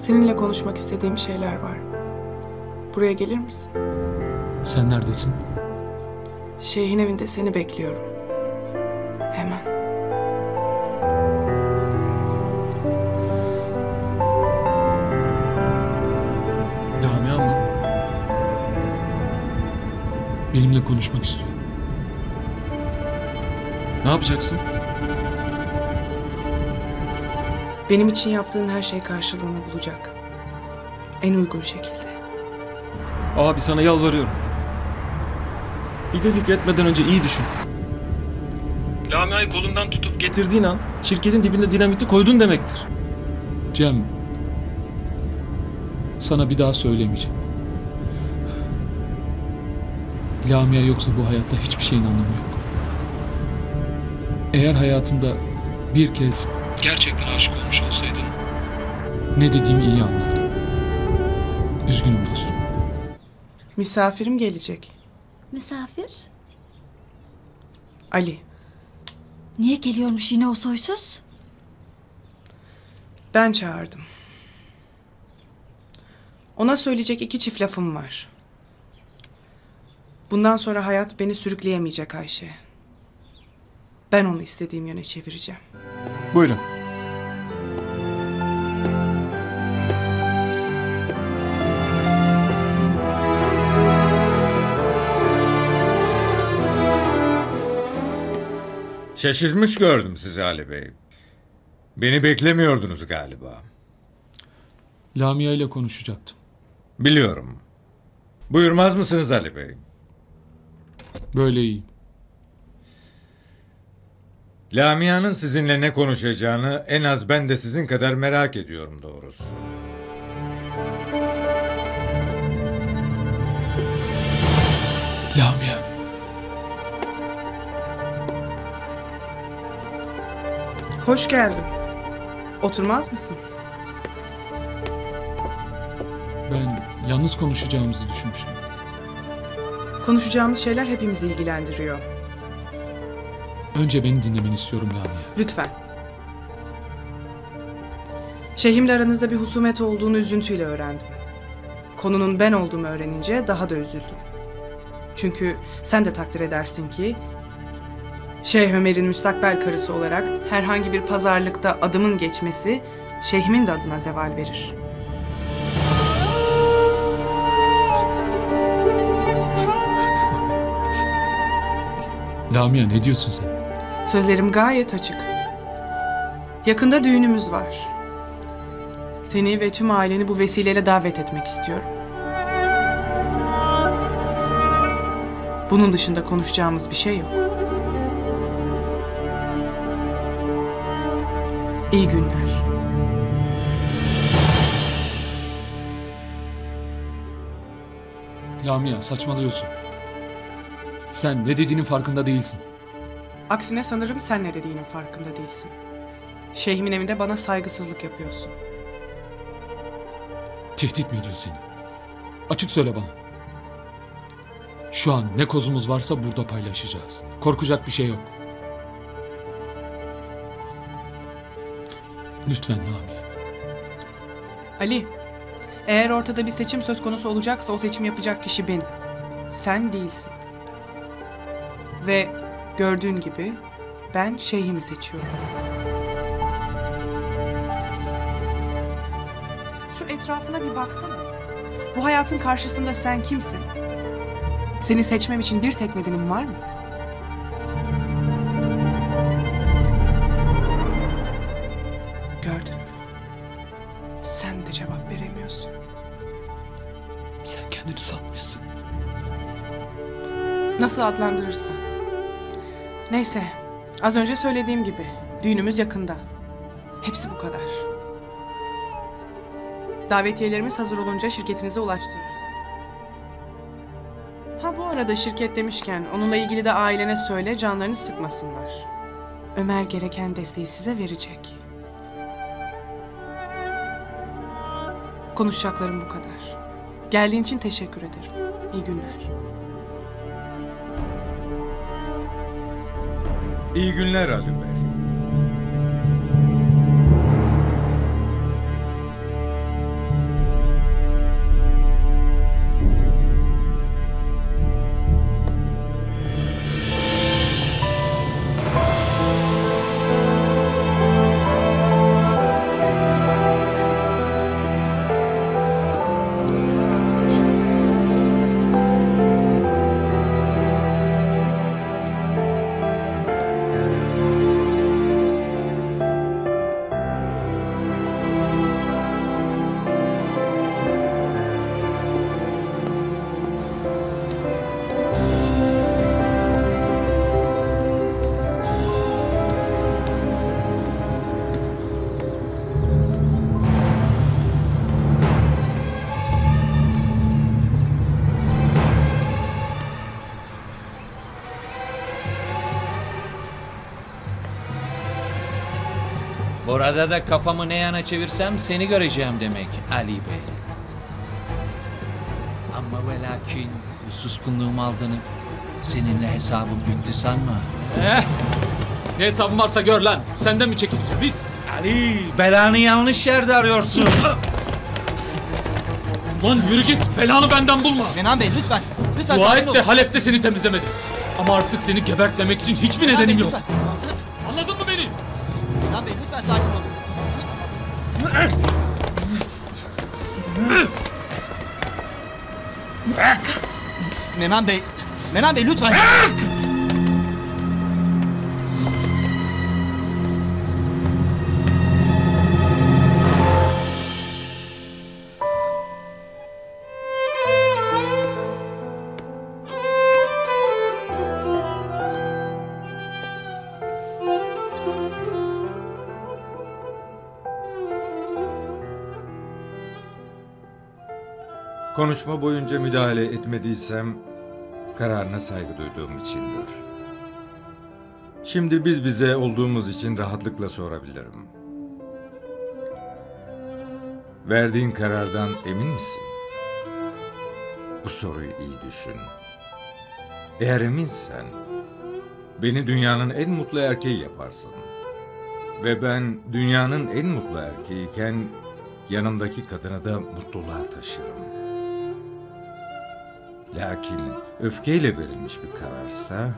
Seninle konuşmak istediğim şeyler var. Buraya gelir misin? Sen neredesin? Şeyhin evinde seni bekliyorum. Hemen. Lamia mı? Benimle konuşmak istiyor. Ne yapacaksın? Benim için yaptığın her şey karşılığını bulacak. En uygun şekilde. Abi sana yalvarıyorum. Bir delilik etmeden önce iyi düşün. Lamia'yı kolundan tutup getirdiğin an şirketin dibinde dinamiti koydun demektir. Cem, sana bir daha söylemeyeceğim. Lamia yoksa bu hayatta hiçbir şeyin anlamı yok. Eğer hayatında bir kez gerçekten aşık olmuş olsaydın ne dediğimi iyi anlardın. Üzgünüm dostum. Misafirim gelecek. Misafir? Ali. Niye geliyormuş yine o soysuz? Ben çağırdım. Ona söyleyecek 2 çift lafım var. Bundan sonra hayat beni sürükleyemeyecek Ayşe. Ben onu istediğim yöne çevireceğim. Buyurun. Şaşırmış gördüm sizi Ali Bey. Beni beklemiyordunuz galiba. Lamia ile konuşacaktım. Biliyorum. Buyurmaz mısınız Ali Bey? Böyle iyi. Lamia'nın sizinle ne konuşacağını en az ben de sizin kadar merak ediyorum doğrusu. Lamia. Hoş geldin. Oturmaz mısın? Ben yalnız konuşacağımızı düşünmüştüm. Konuşacağımız şeyler hepimizi ilgilendiriyor. Önce beni dinlemeni istiyorum Lamia. Lütfen. Şeyhimle aranızda bir husumet olduğunu üzüntüyle öğrendim. Konunun ben olduğumu öğrenince daha da üzüldüm. Çünkü sen de takdir edersin ki Şeyh Ömer'in müstakbel karısı olarak herhangi bir pazarlıkta adımın geçmesi şeyhimin de adına zeval verir. Lamia ne diyorsun sen? Sözlerim gayet açık. Yakında düğünümüz var. Seni ve tüm aileni bu vesileyle davet etmek istiyorum. Bunun dışında konuşacağımız bir şey yok. İyi günler. Lamia saçmalıyorsun. Sen ne dediğinin farkında değilsin. Aksine sanırım sen ne dediğinin farkında değilsin. Şeyhimin evinde bana saygısızlık yapıyorsun. Tehdit mi ediyor seni? Açık söyle bana. Şu an ne kozumuz varsa burada paylaşacağız. Korkacak bir şey yok. Lütfen Lamia. Ali, eğer ortada bir seçim söz konusu olacaksa o seçim yapacak kişi benim. Sen değilsin. Ve gördüğün gibi ben şeyhimi seçiyorum. Şu etrafına bir baksana. Bu hayatın karşısında sen kimsin? Seni seçmem için bir tek nedenim var mı? Gördün mü? Sen de cevap veremiyorsun. Sen kendini satmışsın. Nasıl adlandırırsan. Neyse, az önce söylediğim gibi düğünümüz yakında. Hepsi bu kadar. Davetiyelerimiz hazır olunca şirketinize ulaştırırız. Ha bu arada şirket demişken onunla ilgili de ailene söyle canlarını sıkmasınlar. Ömer gereken desteği size verecek. Konuşacaklarım bu kadar. Geldiğin için teşekkür ederim. İyi günler. İyi günler Ali Bey. Arada da kafamı ne yana çevirsem seni göreceğim demek Ali Bey. Ama ve lakin bu suskunluğum aldanıp seninle hesabım bitti sanma. Ne hesabın varsa gör lan. Senden mi çekileceğim? Git. Ali, belanı yanlış yerde arıyorsun. Lan yürü git. Belanı benden bulma. Kenan Bey lütfen. Lütfen Dua sakin et olun. de Halep'te seni temizlemedi. Ama artık seni gebertmemek için hiçbir Kenan nedenim Bey, yok. lütfen. Anladın mı beni? Kenan Bey lütfen sakin olun. Menan Bey. Menan Bey lütfen. Konuşma boyunca müdahale etmediysem kararına saygı duyduğum içindir. Şimdi biz bize olduğumuz için rahatlıkla sorabilirim. Verdiğin karardan emin misin? Bu soruyu iyi düşün. Eğer eminsen beni dünyanın en mutlu erkeği yaparsın. Ve ben dünyanın en mutlu erkeğiyken yanımdaki kadını da mutluluğa taşırım. Lakin öfkeyle verilmiş bir kararsa,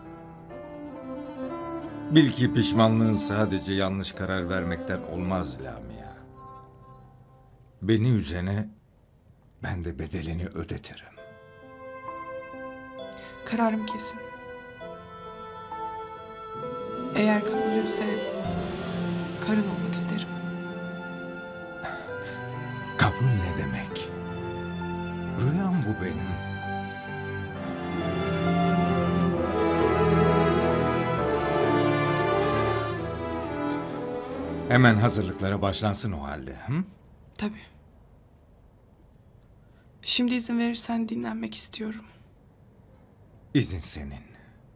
bil ki pişmanlığın sadece yanlış karar vermekten olmaz Lamia. Beni üzene ben de bedelini ödetirim. Kararım kesin. Eğer kabulümse karın olmak isterim. Kabul ne demek? Rüyam bu benim. Hemen hazırlıklara başlansın o halde. Hı? Tabii. Şimdi izin verirsen dinlenmek istiyorum. İzin senin.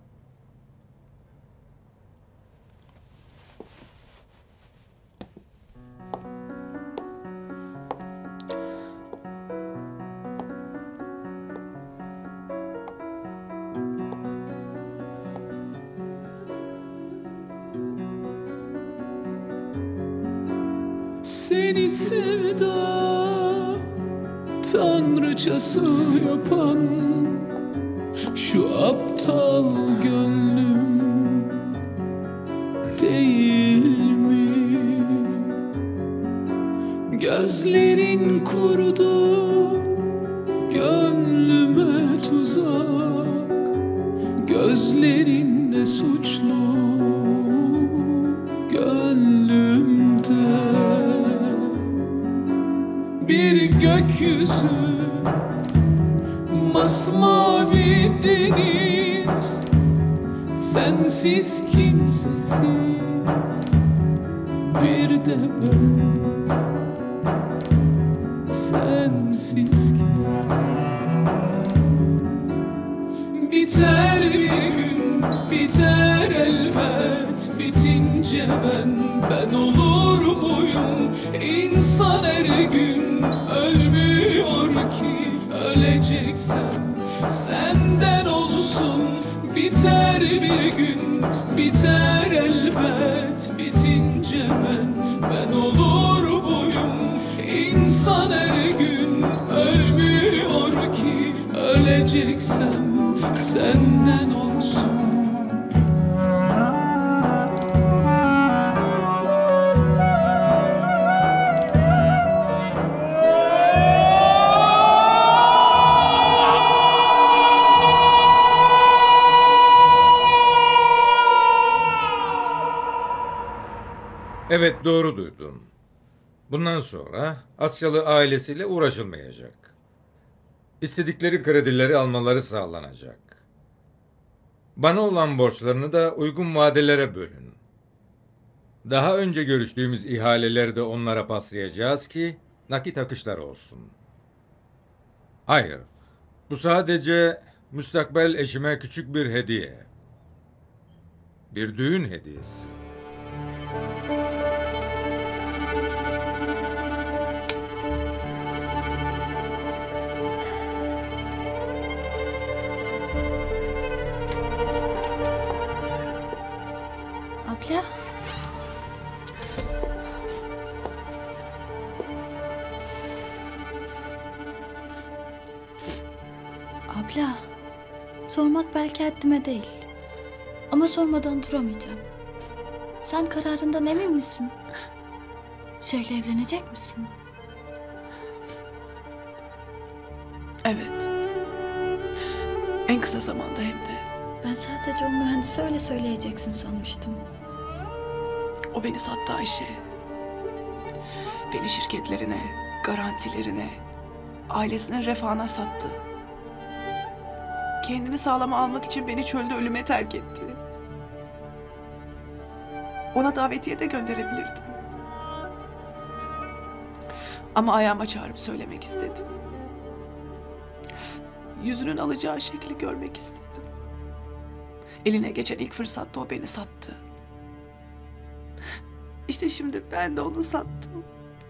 Seni sevda tanrıçası yapan şu aptal gönlüm değil mi? Gözlerin kurudu, gönlüme tuzak, gözlerinde suçlu gönlümde. Bir gökyüzü, masmavi deniz, sensiz kimsesiz, bir de ben sensiz biter bir gün, biter elbet, bitince ben olur muyum? İnsan her gün ölmüyor ki, öleceksem senden olsun. Biter bir gün, biter elbet, bitince ben olur muyum? İnsan her gün ölmüyor ki, öleceksem senden olsun. Evet, doğru duydun. Bundan sonra Asyalı ailesiyle uğraşılmayacak. İstedikleri kredileri almaları sağlanacak. Bana olan borçlarını da uygun vadelere bölün. Daha önce görüştüğümüz ihaleleri de onlara paslayacağız ki nakit akışlar olsun. Hayır, bu sadece müstakbel eşime küçük bir hediye. Bir düğün hediyesi. Abla, sormak belki haddime değil. Ama sormadan duramayacağım. Sen kararından emin misin? Şeyle evlenecek misin? Evet. En kısa zamanda hem de. Ben sadece o mühendise öyle söyleyeceksin sanmıştım. O beni sattı Ayşe. Beni şirketlerine, garantilerine, ailesinin refahına sattı. Kendini sağlama almak için beni çölde ölüme terk etti. Ona davetiye de gönderebilirdim. Ama ayağıma çağırıp söylemek istedim. Yüzünün alacağı şekli görmek istedim. Eline geçen ilk fırsatta o beni sattı. İşte şimdi ben de onu sattım.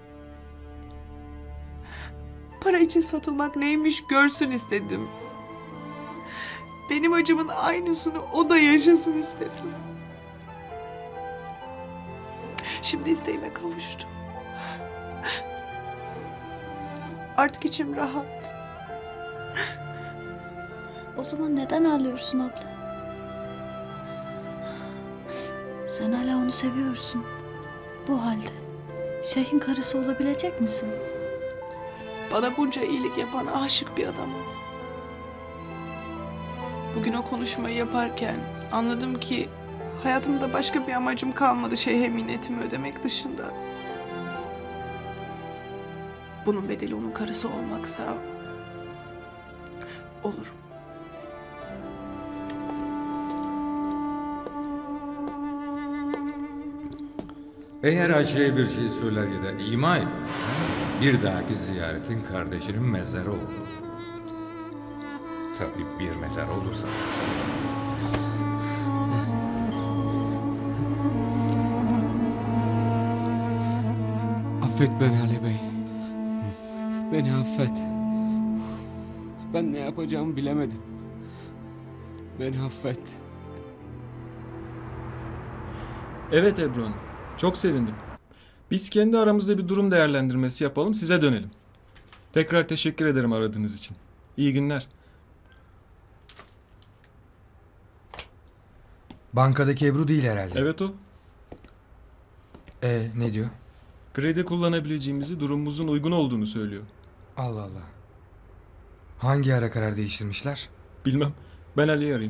Para için satılmak neymiş görsün istedim. Benim acımın aynısını o da yaşasın istedim. Şimdi isteğime kavuştum. Artık içim rahat. O zaman neden ağlıyorsun abla? Sen hala onu seviyorsun. Bu halde şeyhin karısı olabilecek misin? Bana bunca iyilik yapan aşık bir adamım. Bugün o konuşmayı yaparken anladım ki hayatımda başka bir amacım kalmadı şeyhe minnetimi ödemek dışında. Bunun bedeli onun karısı olmaksa olurum. Eğer Ayşe'ye bir şey söyler ya da ima edersen bir dahaki ziyaretin kardeşinin mezarı olur. Tabii bir mezar olursa. Affet beni Ali Bey. Beni affet. Ben ne yapacağımı bilemedim. Beni affet. Evet Ebru Hanım. Çok sevindim. Biz kendi aramızda bir durum değerlendirmesi yapalım, size dönelim. Tekrar teşekkür ederim aradığınız için. İyi günler. Bankadaki Ebru değil herhalde. Evet o. Ne diyor? Kredi kullanabileceğimizi, durumumuzun uygun olduğunu söylüyor. Allah Allah. Hangi ara karar değiştirmişler? Bilmem. Ben Ali'yi arayayım.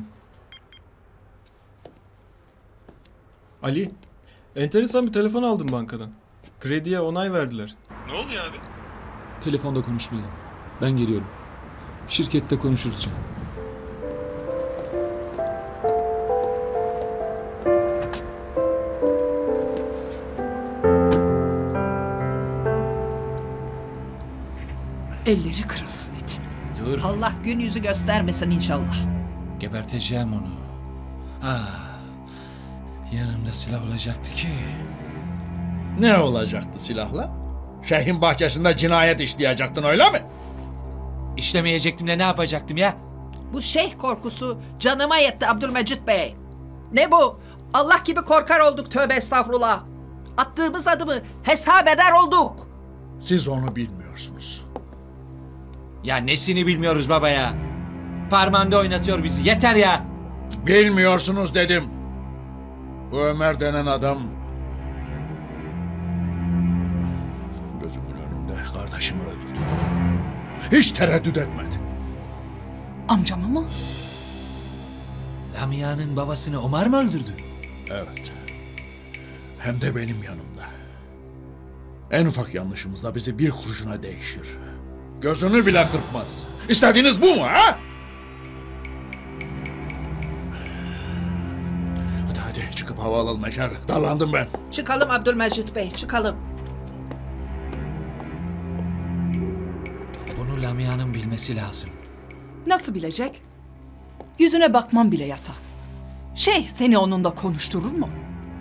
Ali, enteresan bir telefon aldım bankadan. Krediye onay verdiler. Ne oluyor abi? Telefonda konuşmayalım. Ben geliyorum. Şirkette konuşuruz canım. Elleri kırılsın Metin. Dur. Allah gün yüzü göstermesin inşallah. Geberteceğim onu. Yanımda silah olacaktı ki. Ne olacaktı silahla? Şeyhin bahçesinde cinayet işleyecektin öyle mi? İşlemeyecektim de ne yapacaktım ya? Bu şeyh korkusu canıma yetti Abdülmecit Bey. Ne bu? Allah gibi korkar olduk, tövbe estağfurullah. Attığımız adımı hesap eder olduk. Siz onu bilmiyorsunuz. Ya nesini bilmiyoruz baba ya? Parmağında oynatıyor bizi. Yeter ya. Bilmiyorsunuz dedim. Bu Ömer denen adam gözümün önünde kardeşimi öldürdü. Hiç tereddüt etmedi. Amcamı mı? Lamia'nın babasını Omar mı öldürdü? Evet. Hem de benim yanımda. En ufak yanlışımızda bizi bir kurşuna değişir. Gözünü bile kırpmaz. İstediğiniz bu mu ha? Hadi çıkıp hava alalım Eşer. Darlandım ben. Çıkalım Abdülmecit Bey, çıkalım. Bunu Lamia'nın bilmesi lazım. Nasıl bilecek? Yüzüne bakmam bile yasak. Şeyh seni onunla konuşturur mu?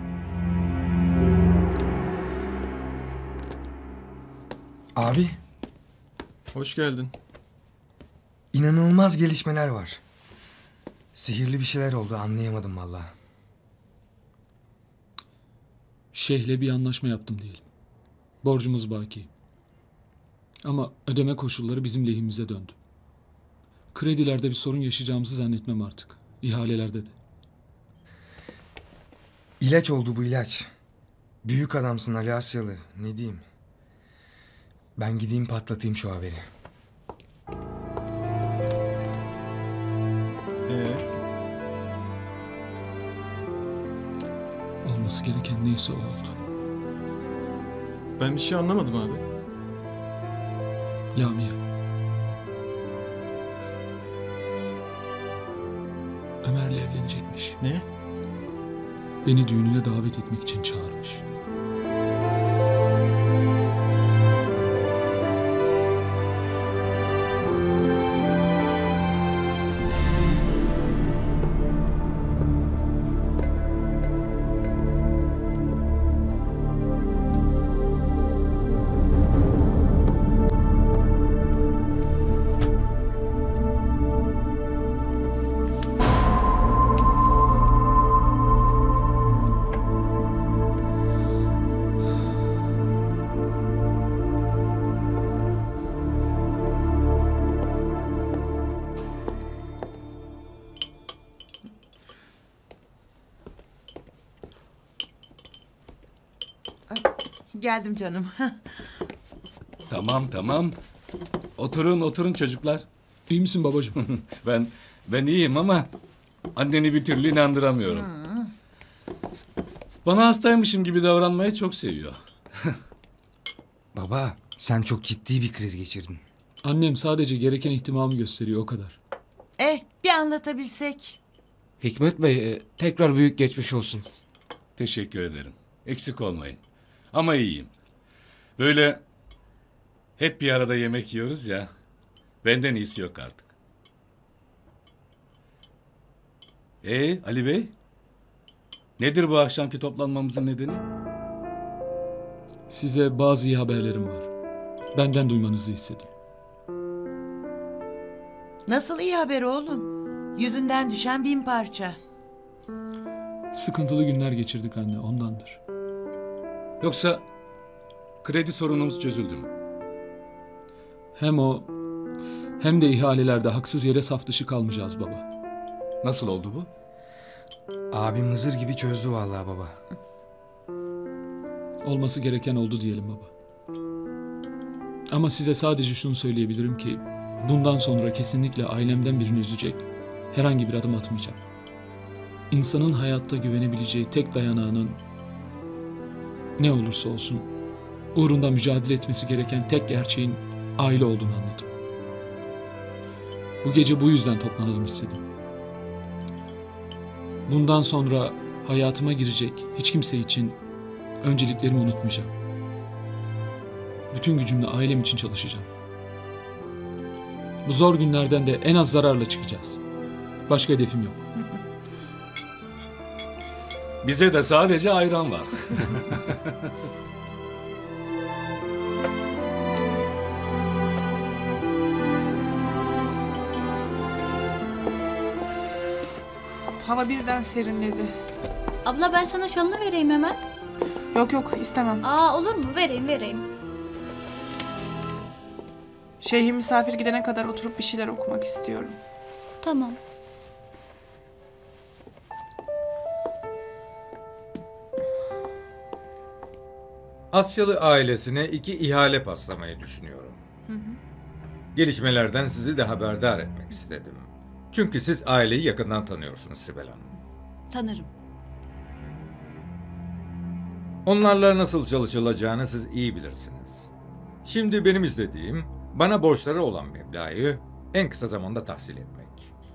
Abi, Hoş geldin. inanılmaz gelişmeler var. Sihirli bir şeyler oldu, anlayamadım vallahi. Şeyhle bir anlaşma yaptım diyelim. Borcumuz baki. Ama ödeme koşulları bizim lehimize döndü. Kredilerde bir sorun yaşayacağımızı zannetmem artık. İhalelerde de. İlaç oldu bu ilaç. Büyük adamsın Ali Asyalı. Ne diyeyim? Ben gideyim patlatayım şu haberi. Olması gereken neyse o oldu. Ben bir şey anlamadım abi. Lamia. Ömer'le evlenecekmiş. Ne? Beni düğününe davet etmek için çağırmış. Geldim canım. Tamam. Oturun çocuklar. İyi misin babacığım? Ben iyiyim ama anneni bir türlü inandıramıyorum. Bana hastaymışım gibi davranmayı çok seviyor. Baba, sen çok ciddi bir kriz geçirdin. Annem sadece gereken ihtimamı gösteriyor, o kadar. Bir anlatabilsek. Hikmet Bey, tekrar büyük geçmiş olsun. Teşekkür ederim. Eksik olmayın. Ama iyiyim. Böyle hep bir arada yemek yiyoruz ya. Benden iyisi yok artık. Ali Bey? Nedir bu akşamki toplanmamızın nedeni? Size bazı iyi haberlerim var. Benden duymanızı istedim. Nasıl iyi haber oğlum? Yüzünden düşen 1000 parça. Sıkıntılı günler geçirdik anne, ondandır. Yoksa kredi sorunumuz çözüldü mü? Hem o hem de ihalelerde haksız yere saf dışı kalmayacağız baba. Nasıl oldu bu? Abim Hızır gibi çözdü vallahi baba. Olması gereken oldu diyelim baba. Ama size sadece şunu söyleyebilirim ki bundan sonra kesinlikle ailemden birini üzecek herhangi bir adım atmayacağım. İnsanın hayatta güvenebileceği tek dayanağının ne olursa olsun uğrunda mücadele etmesi gereken tek gerçeğin aile olduğunu anladım. Bu gece bu yüzden toplanalım istedim. Bundan sonra hayatıma girecek hiç kimse için önceliklerimi unutmayacağım. Bütün gücümle ailem için çalışacağım. Bu zor günlerden de en az zararla çıkacağız. Başka hedefim yok. Bize de sadece ayran var. Hava birden serinledi. Abla ben sana şalını vereyim hemen. Yok istemem. Olur mu? Vereyim. Şeyhim misafir gidene kadar oturup bir şeyler okumak istiyorum. Tamam. Asyalı ailesine 2 ihale paslamayı düşünüyorum. Gelişmelerden sizi de haberdar etmek istedim. Çünkü siz aileyi yakından tanıyorsunuz Sibel Hanım. Tanırım. Onlarla nasıl çalışılacağını siz iyi bilirsiniz. Şimdi benim istediğim bana borçları olan meblağı en kısa zamanda tahsil etmek.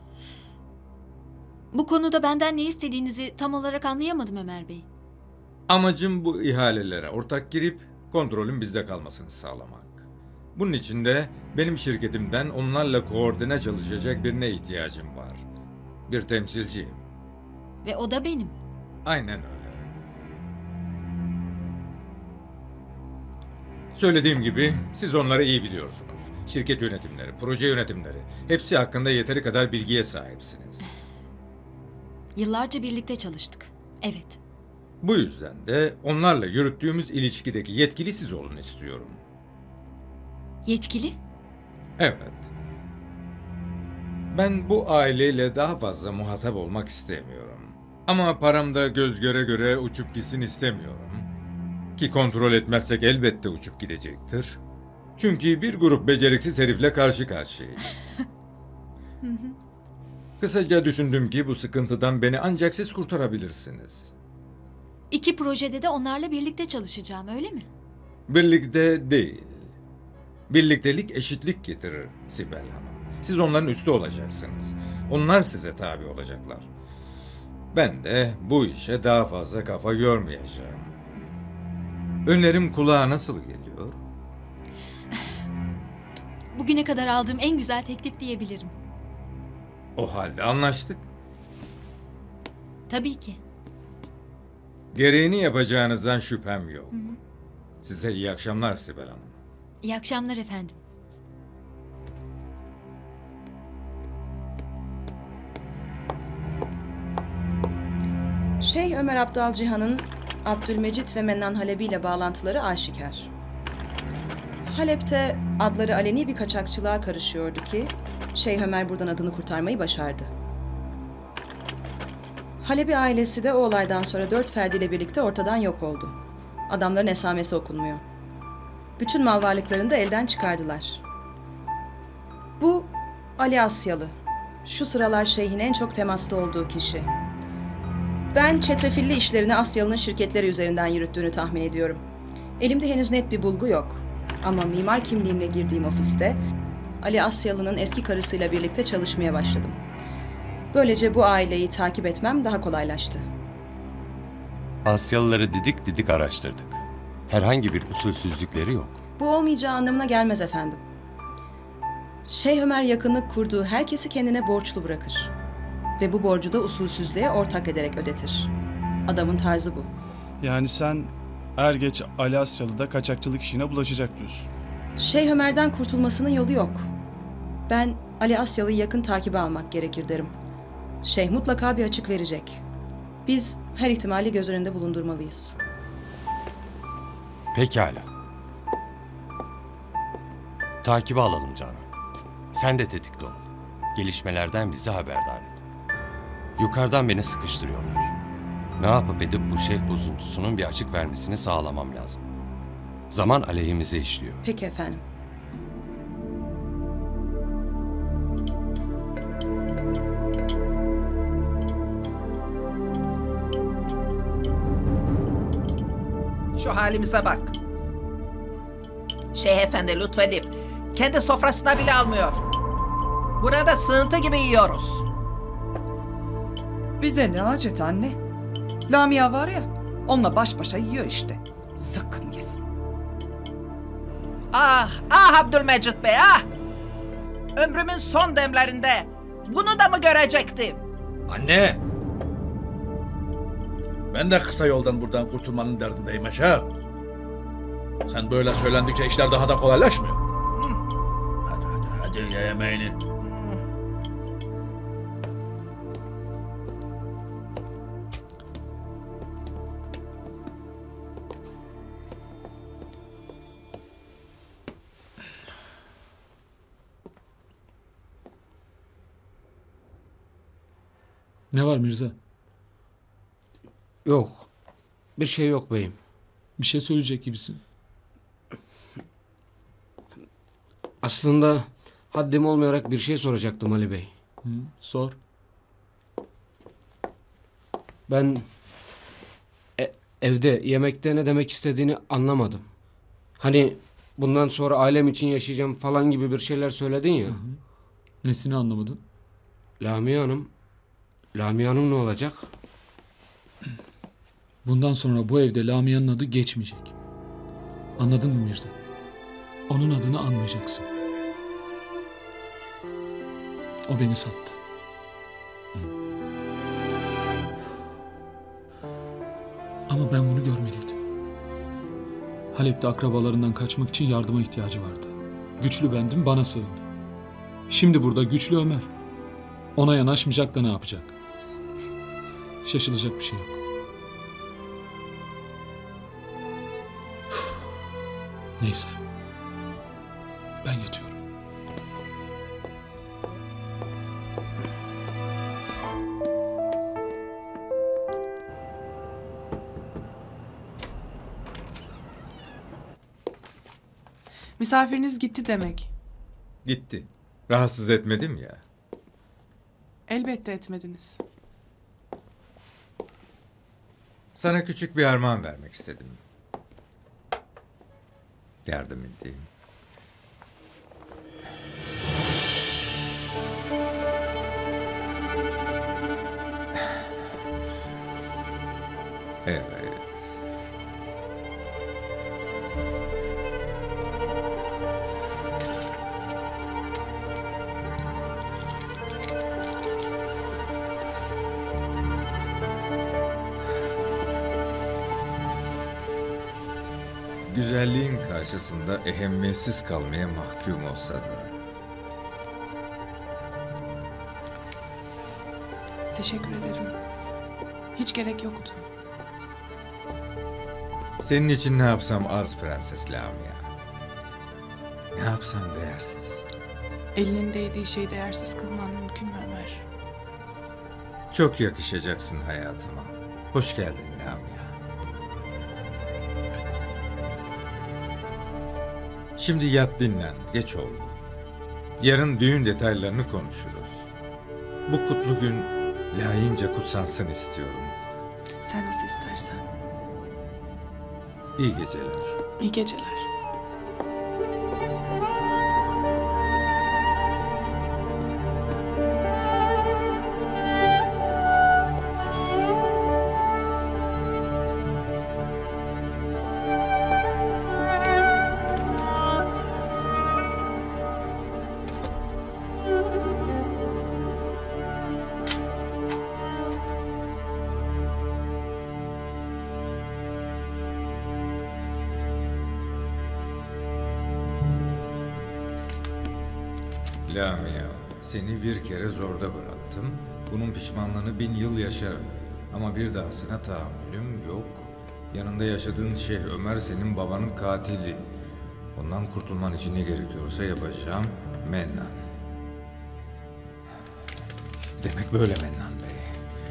Bu konuda benden ne istediğinizi tam olarak anlayamadım Ömer Bey. Amacım bu ihalelere ortak girip kontrolün bizde kalmasını sağlamak. Bunun için de benim şirketimden onlarla koordine çalışacak birine ihtiyacım var. Bir temsilciyim. Ve o da benim. Aynen öyle. Söylediğim gibi siz onları iyi biliyorsunuz. Şirket yönetimleri, proje yönetimleri hepsi hakkında yeteri kadar bilgiye sahipsiniz. Yıllarca birlikte çalıştık. Evet. Bu yüzden de onlarla yürüttüğümüz ilişkideki yetkili siz olun istiyorum. Yetkili? Evet. Ben bu aileyle daha fazla muhatap olmak istemiyorum. Ama paramda göz göre göre uçup gitsin istemiyorum. Ki kontrol etmezsek elbette uçup gidecektir. Çünkü bir grup beceriksiz herifle karşı karşıyayız. Kısaca düşündüm ki bu sıkıntıdan beni ancak siz kurtarabilirsiniz. 2 projede de onlarla birlikte çalışacağım, öyle mi? Birlikte değil. Birliktelik eşitlik getirir Sibel Hanım. Siz onların üstü olacaksınız. Onlar size tabi olacaklar. Ben de bu işe daha fazla kafa yormayacağım. Önerim kulağa nasıl geliyor? Bugüne kadar aldığım en güzel teklif diyebilirim. O halde anlaştık. Tabii ki. Gereğini yapacağınızdan şüphem yok. Size iyi akşamlar Sibel Hanım. İyi akşamlar efendim. Şeyh Ömer Abdal Cihan'ın Abdülmecit ve Mennan Halebi ile bağlantıları aşikar. Halep'te adları aleni bir kaçakçılığa karışıyordu ki Şeyh Ömer buradan adını kurtarmayı başardı. Halebi ailesi de o olaydan sonra 4 ferdiyle birlikte ortadan yok oldu. Adamların esamesi okunmuyor. Bütün mal varlıklarını da elden çıkardılar. Bu Ali Asyalı. Şu sıralar şeyhin en çok temasta olduğu kişi. Ben çetrefilli işlerini Asyalı'nın şirketleri üzerinden yürüttüğünü tahmin ediyorum. Elimde henüz net bir bulgu yok. Ama mimar kimliğimle girdiğim ofiste Ali Asyalı'nın eski karısıyla birlikte çalışmaya başladım. Böylece bu aileyi takip etmem daha kolaylaştı. Asyalıları didik didik araştırdık. Herhangi bir usulsüzlükleri yok. Bu olmayacağı anlamına gelmez efendim. Şeyh Ömer yakınlık kurduğu herkesi kendine borçlu bırakır. Ve bu borcu da usulsüzlüğe ortak ederek ödetir. Adamın tarzı bu. Yani sen er geç Ali Asyalı'da kaçakçılık işine bulaşacak diyorsun. Şeyh Ömer'den kurtulmasının yolu yok. Ben Ali Asyalı'yı yakın takibe almak gerekir derim. Şeyh mutlaka bir açık verecek. Biz her ihtimali göz önünde bulundurmalıyız. Pekala. Takibe alalım Canan. Sen de tetikte ol. Gelişmelerden bizi haberdar et. Yukarıdan beni sıkıştırıyorlar. Ne yapıp edip bu şeyh bozuntusunun bir açık vermesini sağlamam lazım. Zaman aleyhimize işliyor. Peki efendim. Şu halimize bak. Şeyh Efendi lütfedip kendi sofrasına bile almıyor. Burada sığıntı gibi yiyoruz. Bize ne acet anne? Lamia var ya, onunla baş başa yiyor işte. Sakın yesin. Ah, ah Abdülmecit Bey, ah! Ömrümün son demlerinde bunu da mı görecektim? Anne! Ben de kısa yoldan buradan kurtulmanın derdindeyim Eşer. Sen böyle söylendikçe işler daha da kolaylaşmıyor. Hadi ye yemeğini. Ne var Mirza? Yok. Bir şey yok beyim. Bir şey söyleyecek gibisin. Aslında haddim olmayarak bir şey soracaktım Ali Bey. Sor. Ben evde yemekte ne demek istediğini anlamadım. Hani bundan sonra ailem için yaşayacağım falan gibi bir şeyler söyledin ya. Nesini anlamadın? Lamia Hanım. Lamia Hanım ne olacak? Bundan sonra bu evde Lamia'nın adı geçmeyecek. Anladın mı Mirza? Onun adını anmayacaksın. O beni sattı. Ama ben bunu görmeliydim. Halep'te akrabalarından kaçmak için yardıma ihtiyacı vardı. Güçlü bendim, bana sığındı. Şimdi burada güçlü Ömer. Ona yanaşmayacak da ne yapacak? Şaşılacak bir şey yok. Neyse. Ben yatıyorum. Misafiriniz gitti demek. Gitti. Rahatsız etmedim ya. Elbette etmediniz. Sana küçük bir armağan vermek istedim. Yardım edeyim. Evet. Güzelliğin karşısında ehemmiyetsiz kalmaya mahkum olsa da. Teşekkür ederim. Hiç gerek yoktu. Senin için ne yapsam az Prenses Lamia. Ne yapsam değersiz. Elinin değdiği şeyi değersiz kılman mümkün mü Ömer? Çok yakışacaksın hayatıma. Hoş geldin Lamia. Şimdi yat dinlen, geç oldu. Yarın düğün detaylarını konuşuruz. Bu kutlu gün layığınca kutsansın istiyorum. Sen nasıl istersen. İyi geceler. İyi geceler. Lamia, seni bir kere zorda bıraktım. Bunun pişmanlığını 1000 yıl yaşarım. Ama bir dahasına tahammülüm yok. Yanında yaşadığın şey Ömer senin babanın katili. Ondan kurtulman için ne gerekiyorsa yapacağım. Mennan. Demek böyle Mennan Bey.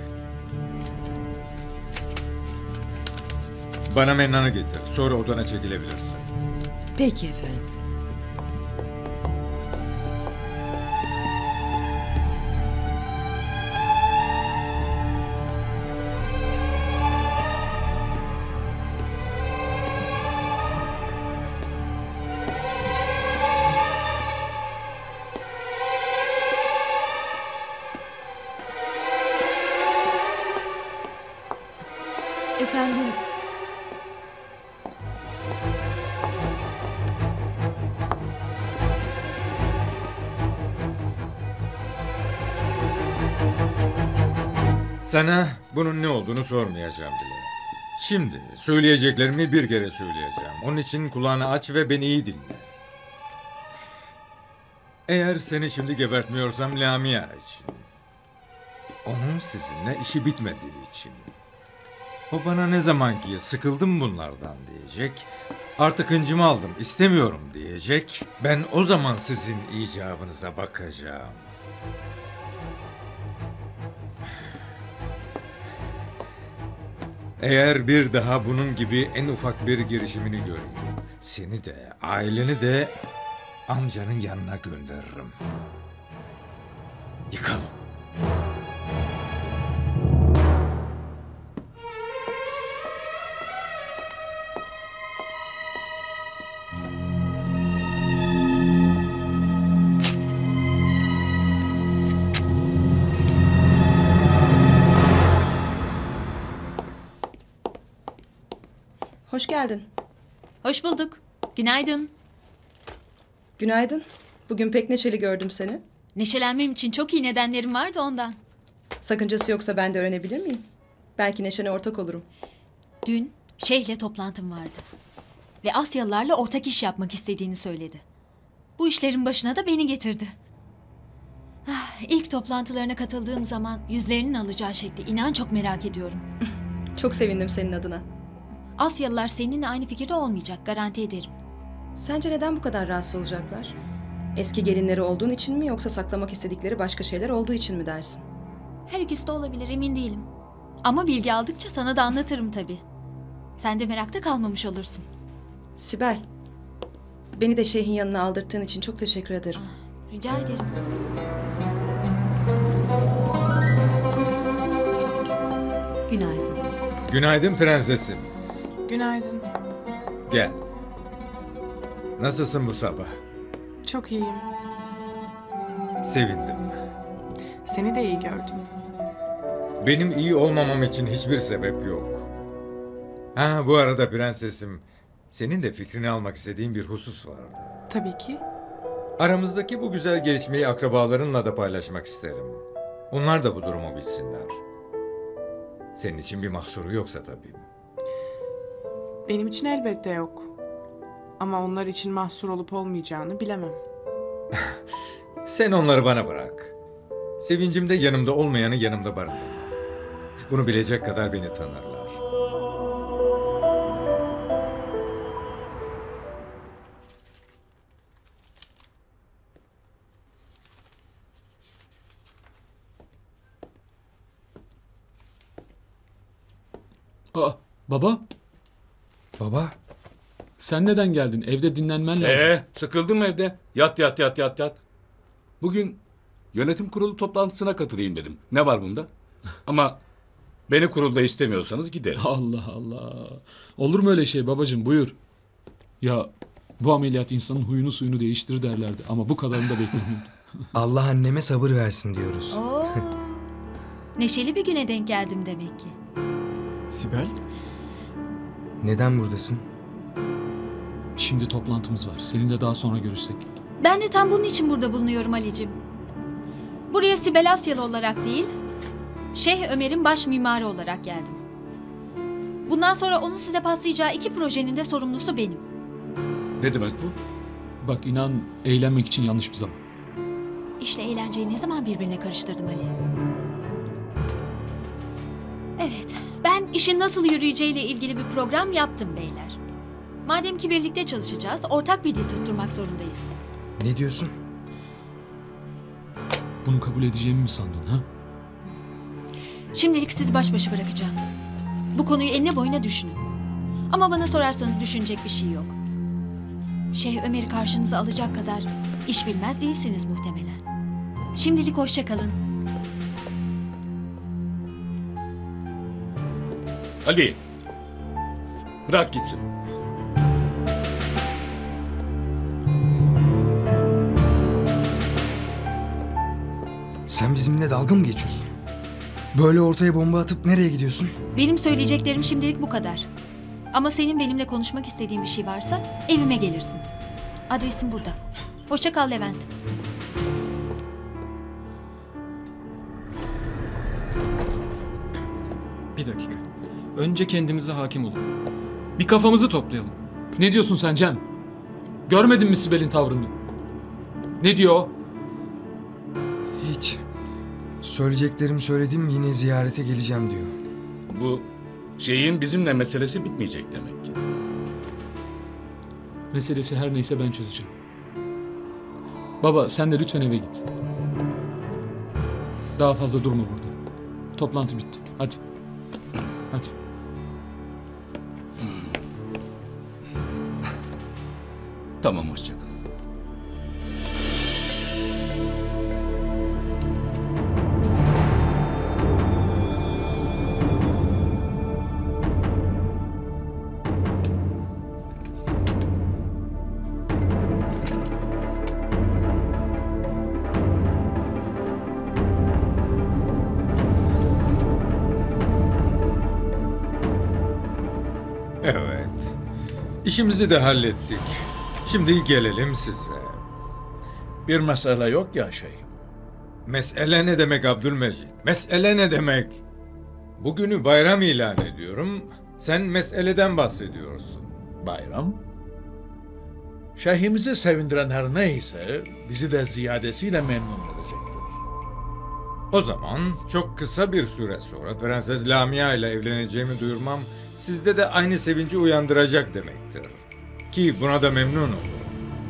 Bana Mennan'ı getir. Sonra odana çekilebilirsin. Peki efendim. Efendim, Sana bunun ne olduğunu sormayacağım bile. Şimdi söyleyeceklerimi bir kere söyleyeceğim. Onun için kulağını aç ve beni iyi dinle. Eğer seni şimdi gebertmiyorsam Lamia için. Onun sizinle işi bitmediği için. O bana ne zaman ki sıkıldım bunlardan diyecek. Artık hıncımı aldım, istemiyorum diyecek. Ben o zaman sizin icabınıza bakacağım. Eğer bir daha bunun gibi en ufak bir girişimini göreyim, seni de aileni de amcanın yanına gönderirim. Yıkıl. Hoş geldin. Hoş bulduk. Günaydın. Günaydın. Bugün pek neşeli gördüm seni. Neşelenmem için çok iyi nedenlerim vardı ondan. Sakıncası yoksa ben de öğrenebilir miyim? Belki neşene ortak olurum. Dün Şeyh'le toplantım vardı. Ve Asyalılarla ortak iş yapmak istediğini söyledi. Bu işlerin başına da beni getirdi. İlk toplantılarına katıldığım zaman yüzlerinin alacağı şekli inan çok merak ediyorum. Çok sevindim senin adına. Asyalılar seninle aynı fikirde olmayacak, garanti ederim. Sence neden bu kadar rahatsız olacaklar? Eski gelinleri olduğun için mi yoksa saklamak istedikleri başka şeyler olduğu için mi dersin? Her ikisi de olabilir, emin değilim. Ama bilgi aldıkça sana da anlatırım tabii. Sen de merakta kalmamış olursun. Sibel, Beni de şeyhin yanına aldırttığın için çok teşekkür ederim. Rica ederim. Günaydın. Günaydın prensesim. Günaydın. Gel. Nasılsın bu sabah? Çok iyiyim. Sevindim. Seni de iyi gördüm. Benim iyi olmamam için hiçbir sebep yok. Ha, bu arada prensesim, senin de fikrini almak istediğim bir husus vardı. Tabii ki. Aramızdaki bu güzel gelişmeyi akrabalarınla da paylaşmak isterim. Onlar da bu durumu bilsinler. Senin için bir mahsuru yoksa tabii. Benim için elbette yok. Ama onlar için mahsur olup olmayacağını bilemem. Sen onları bana bırak. Sevincimde yanımda olmayanı yanımda barındırma. Bunu bilecek kadar beni tanırlar. Aa, baba. Baba. Sen neden geldin? Evde dinlenmen lazım. Sıkıldım evde. Yat. Bugün yönetim kurulu toplantısına katılayım dedim. Ne var bunda? Ama beni kurulda istemiyorsanız giderim. Allah Allah. Olur mu öyle şey babacığım, buyur. Ya bu ameliyat insanın huyunu suyunu değiştirir derlerdi. Ama bu kadarını da beklemiyordum. Allah anneme sabır versin diyoruz. Oo. Neşeli bir güne denk geldim demek ki. Sibel? Neden buradasın? Şimdi toplantımız var. Seninle daha sonra görüşsek. Ben de tam bunun için burada bulunuyorum Ali'cim. Buraya Sibel Asyalı olarak değil, Şeyh Ömer'in baş mimarı olarak geldim. Bundan sonra onun size paslayacağı 2 projenin de sorumlusu benim. Ne demek bu? Bak inan, eğlenmek için yanlış bir zaman. İşle eğlenceyi ne zaman birbirine karıştırdım Ali? Evet, ben işin nasıl yürüyeceğiyle ilgili bir program yaptım beyler. Madem ki birlikte çalışacağız, ortak bir dil tutturmak zorundayız. Ne diyorsun? Bunu kabul edeceğimi mi sandın ha? Şimdilik sizi baş başa bırakacağım. Bu konuyu enine boyuna düşünün. Ama bana sorarsanız düşünecek bir şey yok. Şeyh Ömer'i karşınıza alacak kadar iş bilmez değilsiniz muhtemelen. Şimdilik hoşça kalın. Ali. Bırak gitsin. Sen bizimle dalga mı geçiyorsun? Böyle ortaya bomba atıp nereye gidiyorsun? Benim söyleyeceklerim şimdilik bu kadar. Ama senin benimle konuşmak istediğin bir şey varsa evime gelirsin. Adresim burada. Hoşça kal Levent. Bir dakika. Önce kendimize hakim olalım. Bir kafamızı toplayalım. Ne diyorsun sen Cem? Görmedin mi Sibel'in tavrını? Ne diyor o? Hiç. Söyleyeceklerimi söyledim, yine ziyarete geleceğim diyor. Bu şeyin bizimle meselesi bitmeyecek demek ki. Meselesi her neyse ben çözeceğim. Baba sen de lütfen eve git. Daha fazla durma burada. Toplantı bitti. Hadi. Hadi. Tamam, hoşça kal. Evet. İşimizi de hallettik. Şimdi gelelim size. Bir mesele yok ya şey. Mesele ne demek Abdülmecid? Mesele ne demek? Bugünü bayram ilan ediyorum. Sen meseleden bahsediyorsun. Bayram? Şeyhimizi sevindiren her neyse bizi de ziyadesiyle memnun edecektir. O zaman çok kısa bir süre sonra Prenses Lamia ile evleneceğimi duyurmam sizde de aynı sevinci uyandıracak demektir. Ki buna da memnun olurum.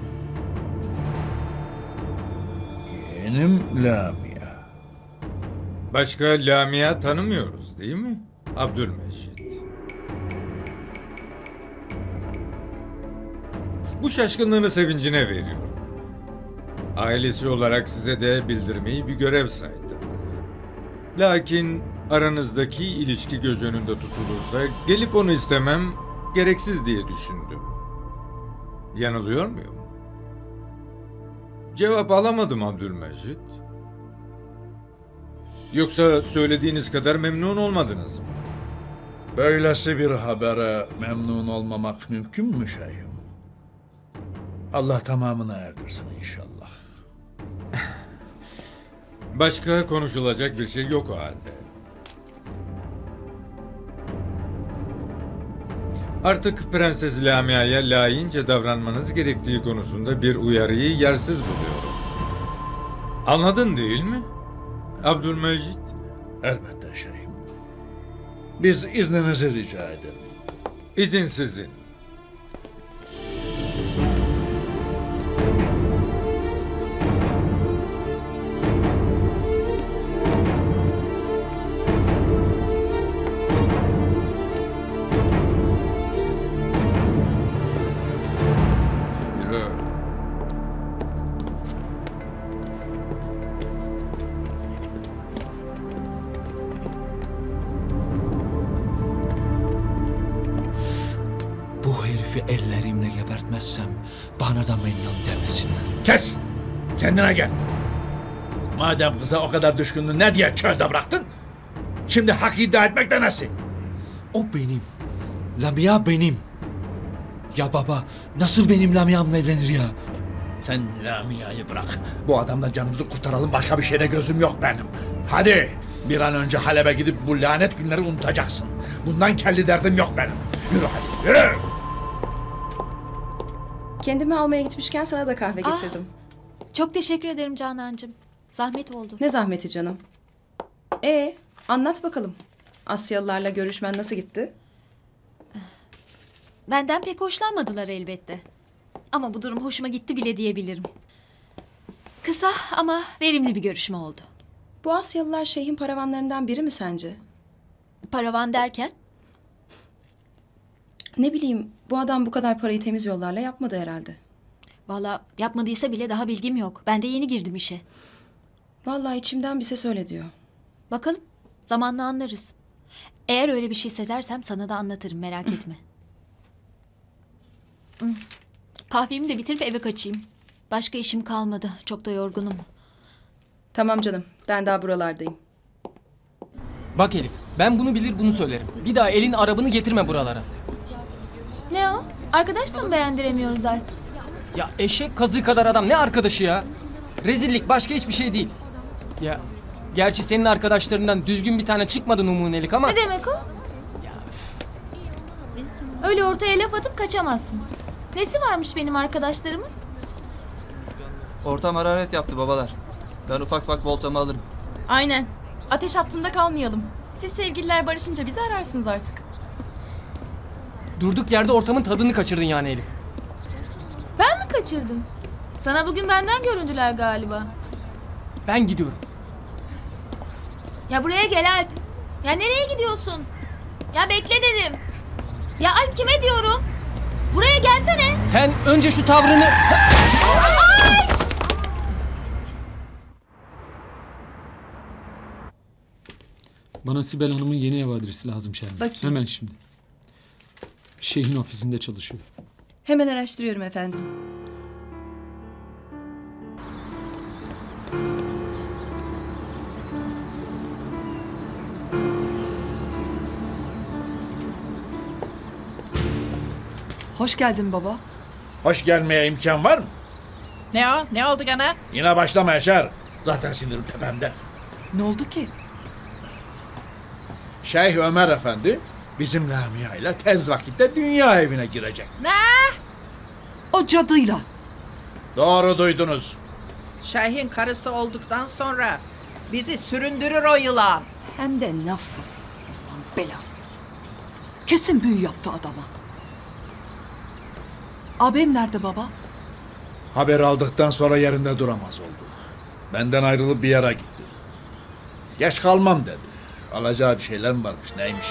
Yeğenim Lamia. Başka Lamia tanımıyoruz değil mi Abdülmecid? Bu şaşkınlığını sevincine veriyorum. Ailesi olarak size de bildirmeyi bir görev saydım. Lakin aranızdaki ilişki göz önünde tutulursa gelip onu istemem gereksiz diye düşündüm. Yanılıyor muyum? Cevap alamadım Abdülmecit. Yoksa söylediğiniz kadar memnun olmadınız mı? Böylesi bir habere memnun olmamak mümkün mü şeyhim? Allah tamamını erdirsin inşallah. Başka konuşulacak bir şey yok o halde. Artık Prenses Lamia'ya layığınca davranmanız gerektiği konusunda bir uyarıyı yersiz buluyorum. Anladın değil mi Abdülmecit? Elbette şeyhim. Biz izninizi rica edelim. İzin sizin. Yürü. Bu herifi ellerimle gebertmezsem bana da memnun demesinler. Kes! Kendine gel. Madem kıza o kadar düşkündün ne diye çölde bıraktın? Şimdi hak iddia etmek de nasıl? O benim. Lamia benim. Ya baba nasıl benim Lamia'mla evlenir ya? Sen Lamia'yı bırak. Bu adamdan canımızı kurtaralım, başka bir şeyde gözüm yok benim. Hadi bir an önce Halep'e gidip bu lanet günleri unutacaksın. Bundan kelli derdim yok benim. Yürü hadi yürü. Kendimi almaya gitmişken sana da kahve getirdim. Çok teşekkür ederim Canancığım. Zahmet oldu. Ne zahmeti canım. Anlat bakalım. Asyalılarla görüşmen nasıl gitti? Benden pek hoşlanmadılar elbette. Ama bu durum hoşuma gitti bile diyebilirim. Kısa ama verimli bir görüşme oldu. Bu Asyalılar şeyhin paravanlarından biri mi sence? Paravan derken? Ne bileyim, bu adam bu kadar parayı temiz yollarla yapmadı herhalde. Vallahi yapmadıysa bile daha bilgim yok. Ben de yeni girdim işe. Vallahi içimden bir ses öyle diyor. Bakalım, zamanla anlarız. Eğer öyle bir şey sezersem sana da anlatırım, merak etme. Kahvemi de bitirip eve kaçayım. Başka işim kalmadı, çok da yorgunum. Tamam canım, ben daha buralardayım. Bak Elif, ben bunu bilir bunu söylerim. Bir daha elin arabını getirme buralara. Ne o? Arkadaş da mı beğendiremiyoruz Alp? Ya eşek kazığı kadar adam ne arkadaşı ya? Rezillik, başka hiçbir şey değil. Ya gerçi senin arkadaşlarından düzgün bir tane çıkmadı numunelik ama... Ne demek o? Öyle ortaya laf atıp kaçamazsın. Nesi varmış benim arkadaşlarımın? Ortam hararet yaptı babalar. Ben ufak ufak voltamı alırım. Aynen. Ateş hattında kalmayalım. Siz sevgililer barışınca bizi ararsınız artık. Durduk yerde ortamın tadını kaçırdın yani Elif. Ben mi kaçırdım? Sana bugün benden göründüler galiba. Ben gidiyorum. Ya buraya gel Alp. Ya nereye gidiyorsun? Ya bekle dedim. Ya Alp kime diyorum? Buraya gelsene. Sen önce şu tavrını... Bana Sibel Hanım'ın yeni ev adresi lazım Şermin. Bakayım. Hemen şimdi. Şeyhin ofisinde çalışıyor. Hemen araştırıyorum efendim. Hoş geldin baba. Hoş gelmeye imkan var mı? Ne o? Ne oldu gene? Yine başlama Yaşar. Zaten sinirim tepemde. Ne oldu ki? Şeyh Ömer Efendi bizim Lamia ile tez vakitte dünya evine girecek. Ne? O cadıyla. Doğru duydunuz. Şeyhin karısı olduktan sonra bizi süründürür o yılan. Hem de nasıl? Allah'ın belası. Kesin büyü yaptı adama. Abim nerede baba? Haber aldıktan sonra yerinde duramaz oldu. Benden ayrılıp bir yere gitti. Geç kalmam dedi. Alacağı bir şeyler mi varmış neymiş?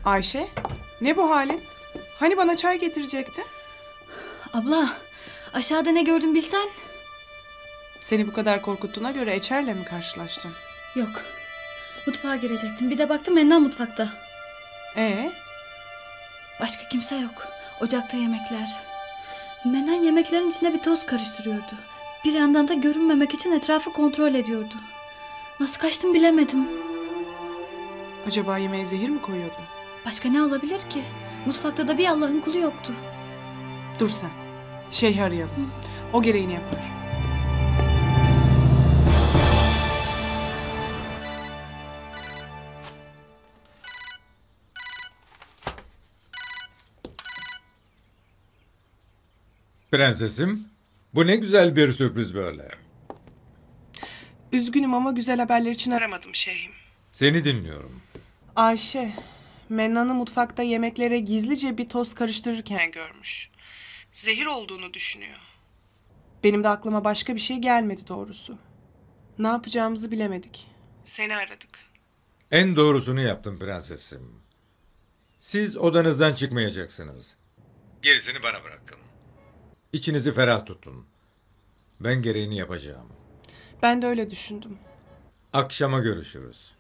Ayşe, ne bu halin? Hani bana çay getirecekti? Abla, aşağıda ne gördüm bilsen. Seni bu kadar korkuttuğuna göre Eçer'le mi karşılaştın? Yok. Mutfağa girecektim. Bir de baktım Mennan mutfakta. Başka kimse yok. Ocakta yemekler. Mennan yemeklerin içine bir toz karıştırıyordu. Bir yandan da görünmemek için etrafı kontrol ediyordu. Nasıl kaçtım bilemedim. Acaba yemeğe zehir mi koyuyordu? Başka ne olabilir ki? Mutfakta da bir Allah'ın kulu yoktu. Dur sen. Şeyh'i arayalım. O gereğini yapar. Prensesim, bu ne güzel bir sürpriz böyle. Üzgünüm ama güzel haberler için aramadım şeyhim. Seni dinliyorum. Ayşe, Mennan'ı mutfakta yemeklere gizlice bir toz karıştırırken görmüş. Zehir olduğunu düşünüyor. Benim de aklıma başka bir şey gelmedi doğrusu. Ne yapacağımızı bilemedik. Seni aradık. En doğrusunu yaptım prensesim. Siz odanızdan çıkmayacaksınız. Gerisini bana bırakın. İçinizi ferah tutun. Ben gereğini yapacağım. Ben de öyle düşündüm. Akşama görüşürüz.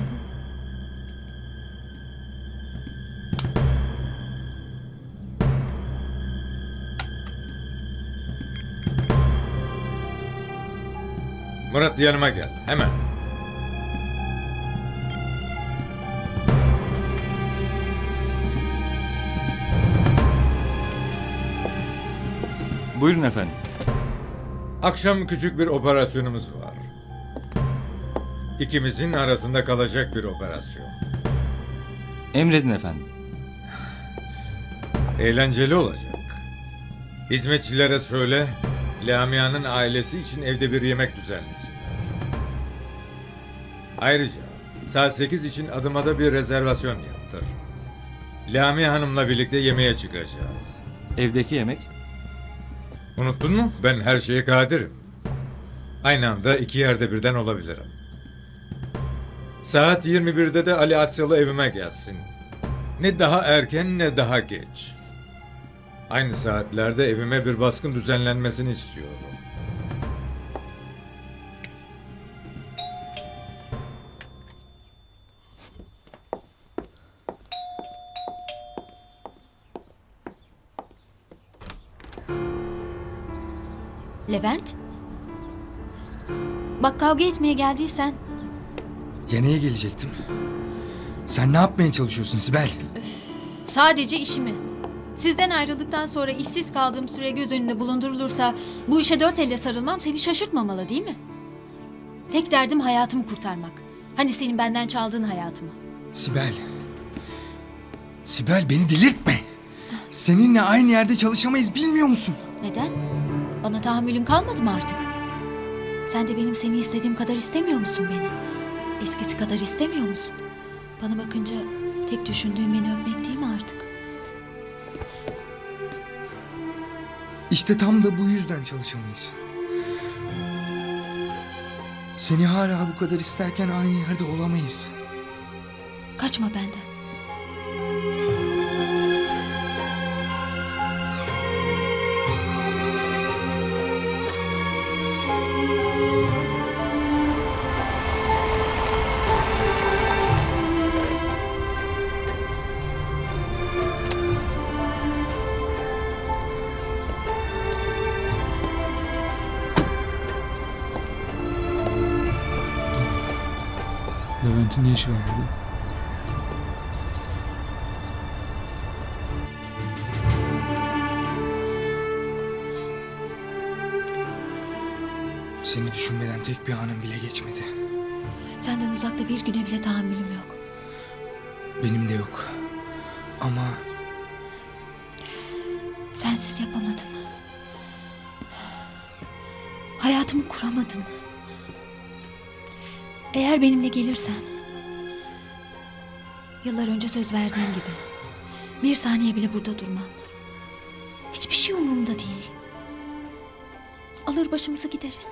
Murat yanıma gel. Hemen. Buyurun efendim. Akşam küçük bir operasyonumuz var. İkimizin arasında kalacak bir operasyon. Emredin efendim. Eğlenceli olacak. Hizmetçilere söyle, Lamia'nın ailesi için evde bir yemek düzenlesinler. Ayrıca saat 8 için Adımada'da bir rezervasyon yaptır. Lamia Hanım'la birlikte yemeğe çıkacağız. Evdeki yemek? Unuttun mu? Ben her şeye kadirim. Aynı anda iki yerde birden olabilirim. Saat 21'de de Ali Asyalı evime gelsin. Ne daha erken ne daha geç. Aynı saatlerde evime bir baskın düzenlenmesini istiyorum. Levent? Bak kavga etmeye geldiysen. Ya neye gelecektim? Sen ne yapmaya çalışıyorsun Sibel? Sadece işimi. Sizden ayrıldıktan sonra işsiz kaldığım süre göz önünde bulundurulursa bu işe dört elle sarılmam seni şaşırtmamalı değil mi? Tek derdim hayatımı kurtarmak. Hani senin benden çaldığın hayatımı. Sibel. Sibel beni delirtme. Seninle aynı yerde çalışamayız bilmiyor musun? Neden? Bana tahammülün kalmadı mı artık? Sen de benim seni istediğim kadar istemiyor musun beni? Eskisi kadar istemiyor musun? Bana bakınca tek düşündüğün beni öpmek değil mi artık? İşte tam da bu yüzden çalışamayız. Seni hala bu kadar isterken aynı yerde olamayız. Kaçma benden. Levent'in ne işi var burada? Seni düşünmeden tek bir anım bile geçmedi. Senden uzakta bir güne bile tahammülüm yok. Benim de yok. Ama sensiz yapamadım. Hayatımı kuramadım. Eğer benimle gelirsen, yıllar önce söz verdiğim gibi, bir saniye bile burada durmam. Hiçbir şey umurumda değil. Alır başımızı gideriz.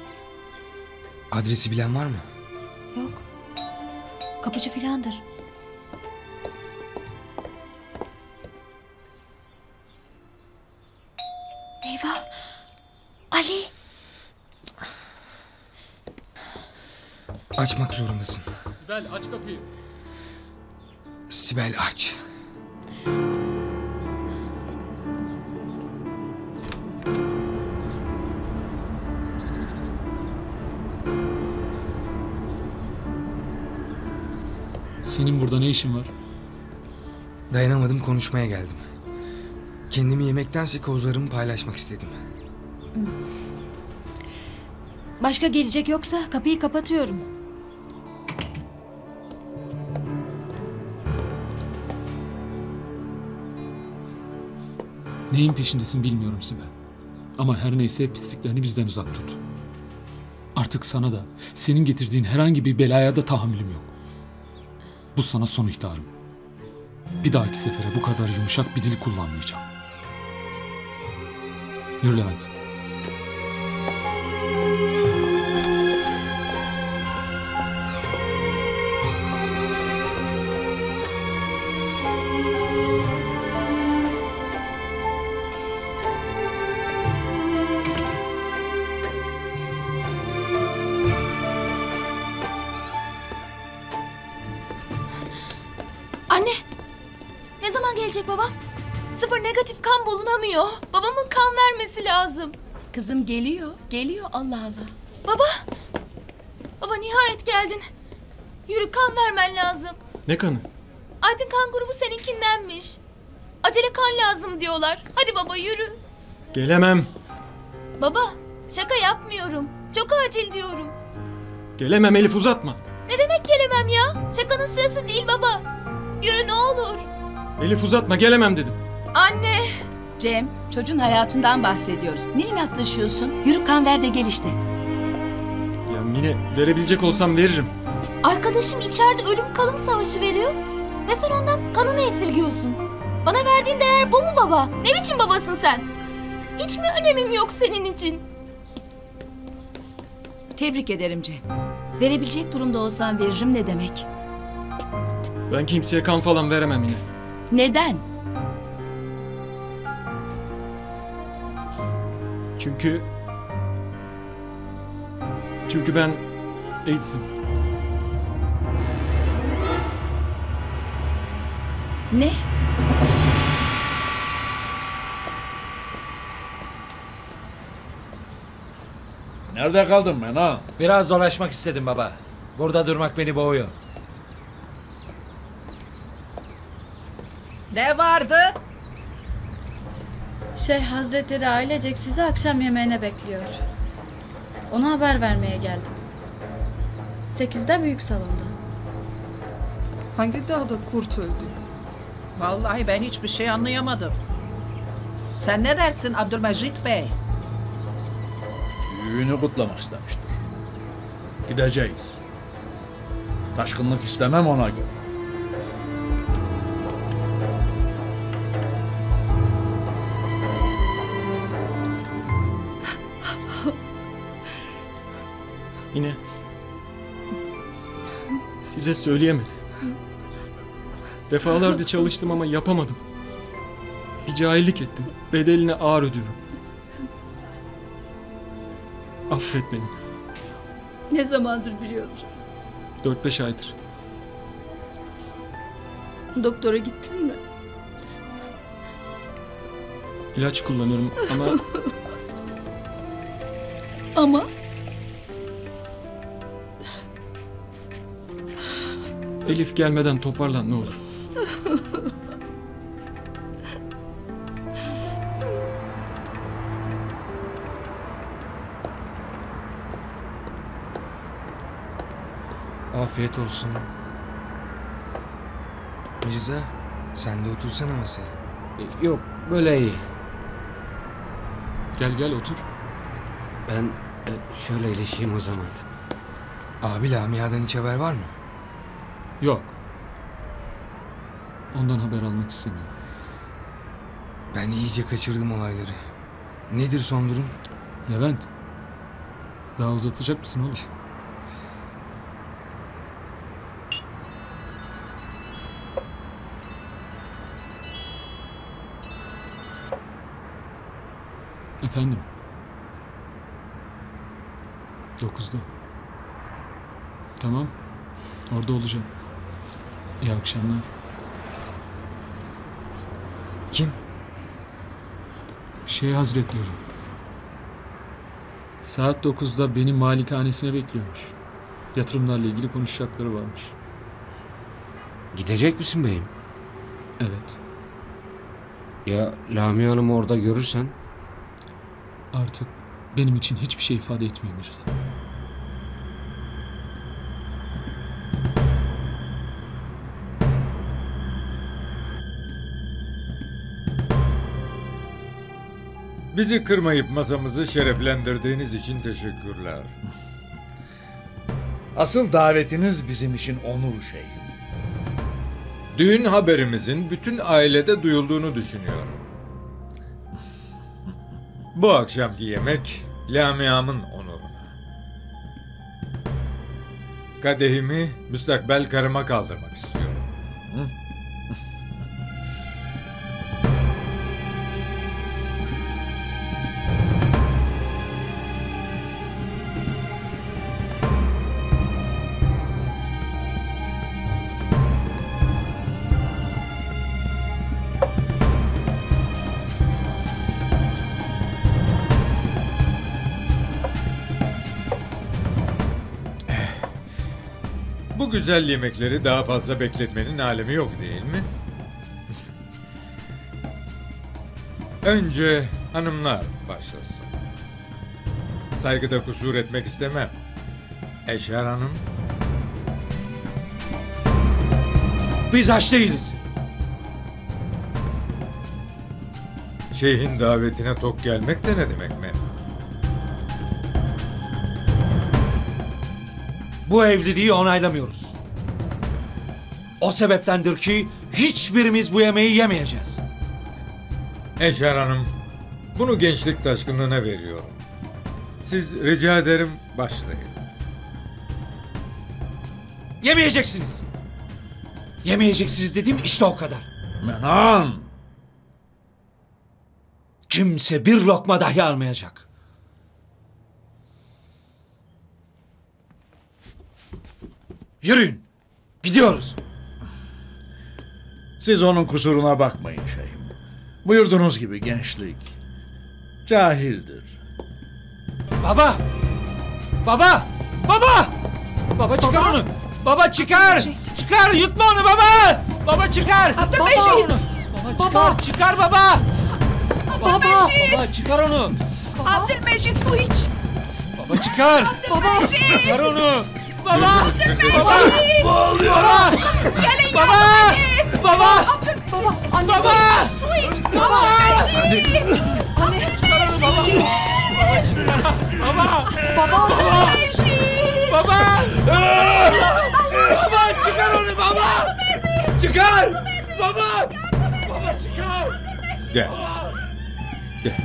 Adresi bilen var mı? Yok. Kapıcı filandır. Eyvah. Ali. Açmak zorundasın. Sibel aç kapıyı. Sibel aç. Senin burada ne işin var? Dayanamadım, konuşmaya geldim. Kendimi yemektense kozlarımı paylaşmak istedim. Başka gelecek yoksa kapıyı kapatıyorum. Neyin peşindesin bilmiyorum Sibel. Ama her neyse pisliklerini bizden uzak tut. Artık sana da senin getirdiğin herhangi bir belaya da tahammülüm yok. Bu sana son ihtarım. Bir dahaki sefere bu kadar yumuşak bir dil kullanmayacağım. Yürü Levent. Anne! Ne zaman gelecek babam? 0 negatif kan bulunamıyor. Babamın kan vermesi lazım. Kızım geliyor. Geliyor Allah Allah. Baba! Baba nihayet geldin. Yürü kan vermen lazım. Ne kanı? Alp'in kan grubu seninkindenmiş. Acele kan lazım diyorlar. Hadi baba yürü. Gelemem. Baba şaka yapmıyorum. Çok acil diyorum. Gelemem Elif, uzatma. Ne demek gelemem ya? Şakanın sırası değil baba. Yürü ne olur. Elif uzatma, gelemem dedim. Anne. Cem, çocuğun hayatından bahsediyoruz. Ne inatlaşıyorsun? Yürü kan ver de gel işte. Ya Mine, verebilecek olsam veririm. Arkadaşım içeride ölüm kalım savaşı veriyor. Ve sen ondan kanını esirgiyorsun. Bana verdiğin değer bu mu baba? Ne biçim babasın sen? Hiç mi önemim yok senin için? Tebrik ederim Cem. Verebilecek durumda olsan veririm ne demek? Ben kimseye kan falan veremem yine. Neden? Çünkü ben AIDS'im. Ne? Nerede kaldın ben ha? Biraz dolaşmak istedim baba. Burada durmak beni boğuyor. Ne vardı? Şeyh Hazretleri ailecek sizi akşam yemeğine bekliyor. Ona haber vermeye geldim. 8'de büyük salonda. Hangi dağda kurt öldü? Vallahi ben hiçbir şey anlayamadım. Sen ne dersin Abdülmecit Bey? Düğünü kutlamak istemiştir. Gideceğiz. Taşkınlık istemem ona göre. Yine size söyleyemedim. Defalarca çalıştım ama yapamadım. Bir cahillik ettim. Bedelini ağır ödüyorum. Affet beni. Ne zamandır biliyordun? 4-5 aydır. Doktora gittin mi? İlaç kullanıyorum ama Ama Elif gelmeden toparlan ne olur. Afiyet olsun. Mirza, sen de otursana masaya. Yok, böyle iyi. Gel otur. Ben şöyle ilişeyim o zaman. Abi Lamia'dan hiç haber var mı? Yok. Ondan haber almak istemiyorum. Ben iyice kaçırdım olayları. Nedir son durum? Levent. Daha uzatacak mısın oğlum? Efendim? 9'da. Tamam. Orada olacağım. İyi akşamlar. Kim? Şeyh Hazretleri. Saat 9'da beni malikanesine bekliyormuş. Yatırımlarla ilgili konuşacakları varmış. Gidecek misin beyim? Evet. Ya Lamia Hanım'ı orada görürsen? Artık benim için hiçbir şey ifade etmiyor Mirza. Bizi kırmayıp masamızı şereflendirdiğiniz için teşekkürler. Asıl davetiniz bizim için onur şeyhim. Düğün haberimizin bütün ailede duyulduğunu düşünüyorum. Bu akşamki yemek Lamia'mın onuruna. Kadehimi müstakbel karıma kaldırmak istiyorum. Bu güzel yemekleri daha fazla bekletmenin alemi yok değil mi? Önce hanımlar başlasın. Saygıda kusur etmek istemem. Eşer Hanım. Biz aç değiliz. Şeyhin davetine tok gelmek de ne demek Mennan? Bu evliliği onaylamıyoruz. O sebeptendir ki hiçbirimiz bu yemeği yemeyeceğiz. Eşer Hanım, bunu gençlik taşkınlığına veriyorum. Siz rica ederim başlayın. Yemeyeceksiniz. Yemeyeceksiniz dedim işte o kadar. Menan! Kimse bir lokma dahi almayacak. Yürüyün. Gidiyoruz. Siz onun kusuruna bakmayın şeyhim. Buyurduğunuz gibi gençlik. Cahildir. Baba! Baba! Baba! Baba çıkar onu! Baba çıkar! Çıkar! Yutma onu baba! Baba çıkar! Abdülmecid! Baba çıkar! Çıkar baba! Abdülmecid! Baba çıkar onu! Abdülmecid su iç! Baba çıkar! Baba! Çıkar onu! Baba! Abdülmecid! Baba! Baba! Gelin Baba! yardım edin! Baba! Baba! Anne! Baba! Su iç! Baba! Abdülmecid! Anne! Baba! Baba! Abdülmecid! Baba! Baba çıkar onu baba! Çıkar! Baba! Baba çıkar! Gel. Gel.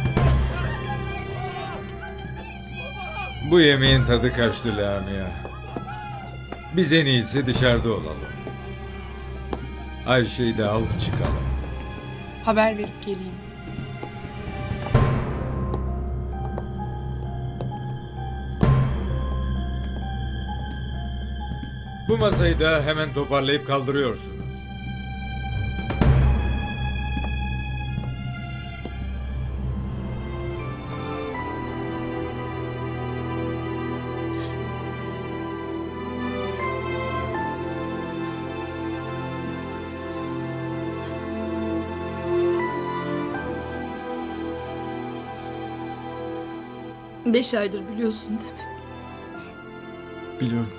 Bu yemeğin tadı kaçtı Lamia. Biz en iyisi dışarıda olalım. Ayşe'yi de al çıkalım. Haber verip geleyim. Bu masayı da hemen toparlayıp kaldırıyorsunuz. Beş aydır biliyorsun değil mi? Biliyorum.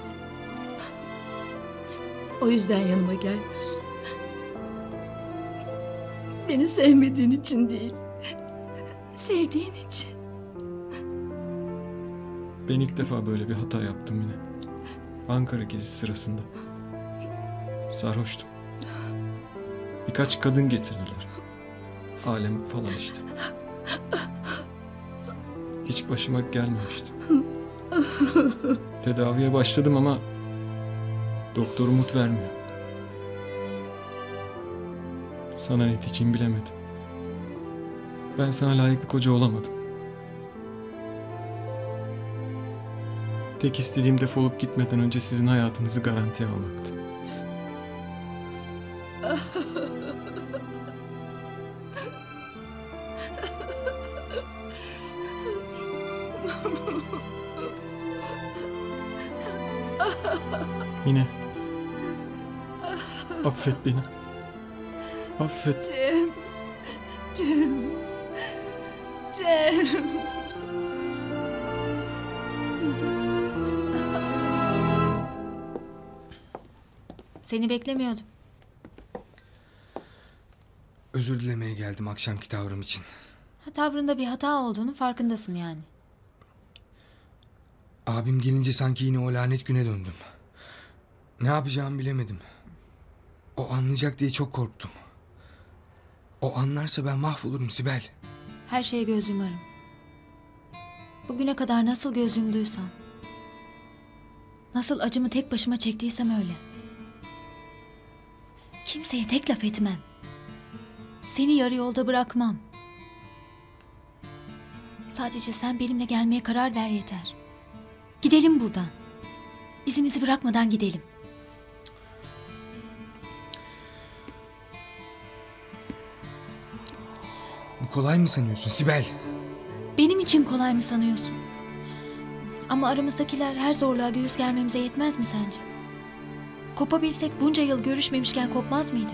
O yüzden yanıma gelmiyorsun. Beni sevmediğin için değil. Sevdiğin için. Ben ilk defa böyle bir hata yaptım yine. Ankara gezisi sırasında. Sarhoştum. Birkaç kadın getirdiler. Alem falan işte. Hiç başıma gelmemişti. Tedaviye başladım ama doktor umut vermiyor. Sana ne diyeceğimi bilemedim. Ben sana layık bir koca olamadım. Tek istediğim defolup gitmeden önce sizin hayatınızı garantiye almaktı. Mine. Affet beni. Affet. Cem. Seni beklemiyordum. Özür dilemeye geldim akşamki tavrım için. Tavrında bir hata olduğunu farkındasın yani. Abim gelince sanki yine o lanet güne döndüm. Ne yapacağımı bilemedim. O anlayacak diye çok korktum. O anlarsa ben mahvolurum Sibel. Her şeye göz yumarım. Bugüne kadar nasıl göz yumduysam, nasıl acımı tek başıma çektiysem öyle. Kimseye tek laf etmem. Seni yarı yolda bırakmam. Sadece sen benimle gelmeye karar ver yeter. Gidelim buradan. İzimizi bırakmadan gidelim. Bu kolay mı sanıyorsun Sibel? Benim için kolay mı sanıyorsun? Ama aramızdakiler her zorluğa göğüs germemize yetmez mi sence? Kopabilsek bunca yıl görüşmemişken kopmaz mıydık?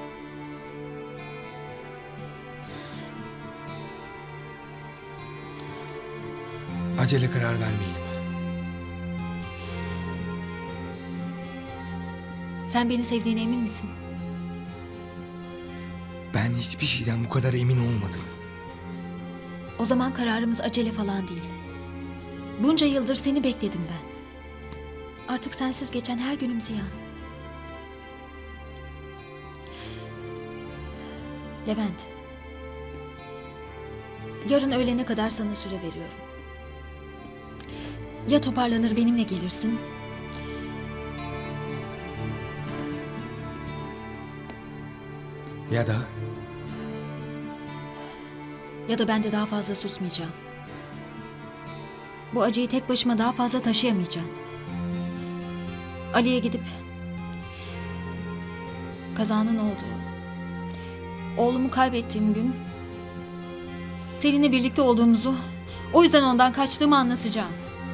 Acele karar vermeyelim. Sen beni sevdiğine emin misin? Ben hiçbir şeyden bu kadar emin olmadım. O zaman kararımız acele falan değil. Bunca yıldır seni bekledim ben. Artık sensiz geçen her günüm ziyan. Levent. Yarın öğlene kadar sana süre veriyorum. Ya toparlanır benimle gelirsin, ya da ben de daha fazla susmayacağım. Bu acıyı tek başıma daha fazla taşıyamayacağım. Ali'ye gidip kazanın olduğu, oğlumu kaybettiğim gün seninle birlikte olduğumuzu, o yüzden ondan kaçtığımı anlatacağım.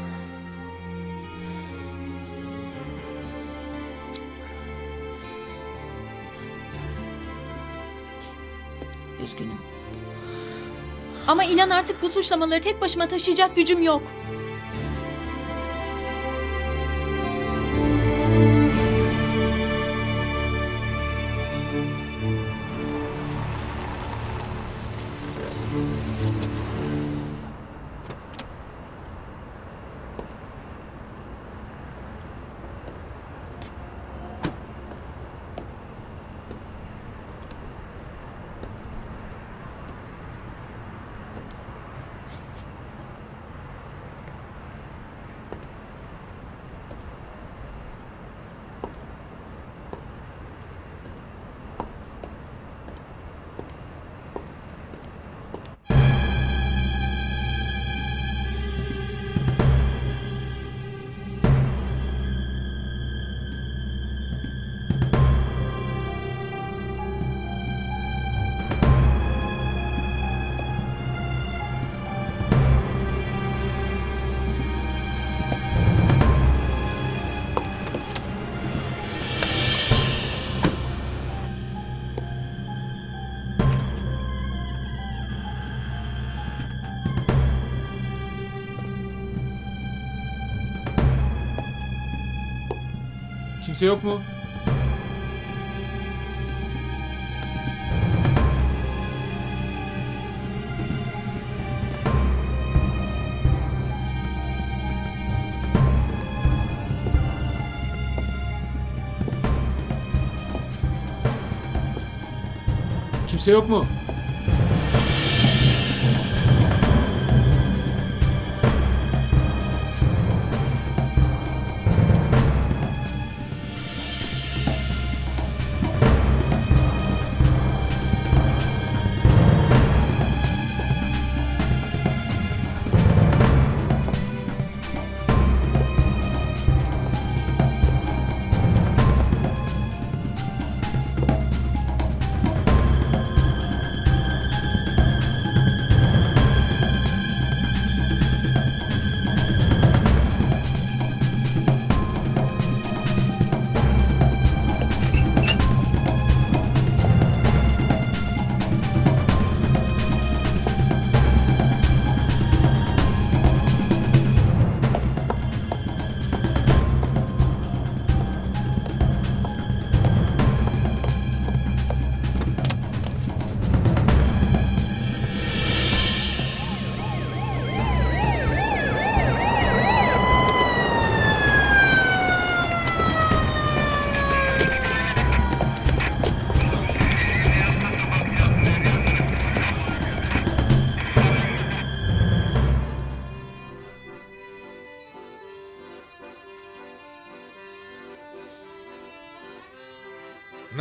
Üzgünüm. Ama inan artık bu suçlamaları tek başıma taşıyacak gücüm yok. Kimse yok mu? Kimse yok mu?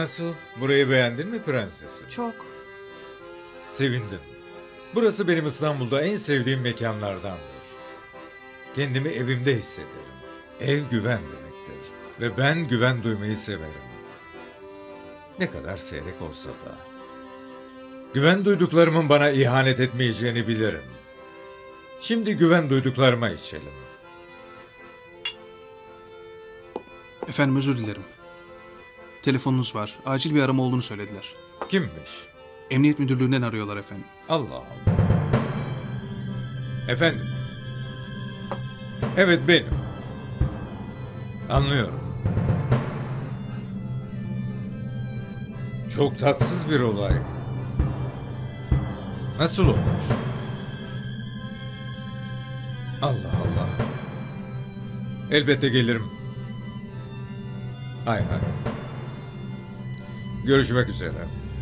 Nasıl? Burayı beğendin mi prensesim? Çok. Sevindim. Burası benim İstanbul'da en sevdiğim mekanlardandır. Kendimi evimde hissederim. Ev güven demektir. Ve ben güven duymayı severim. Ne kadar seyrek olsa da. Güven duyduklarımın bana ihanet etmeyeceğini bilirim. Şimdi güven duyduklarıma içelim. Efendim özür dilerim. Telefonunuz var. Acil bir arama olduğunu söylediler. Kimmiş? Emniyet müdürlüğünden arıyorlar efendim. Allah Allah. Efendim? Evet benim. Anlıyorum. Çok tatsız bir olay. Nasıl olmuş? Allah Allah. Elbette gelirim. Hay hay. Görüşmek üzere.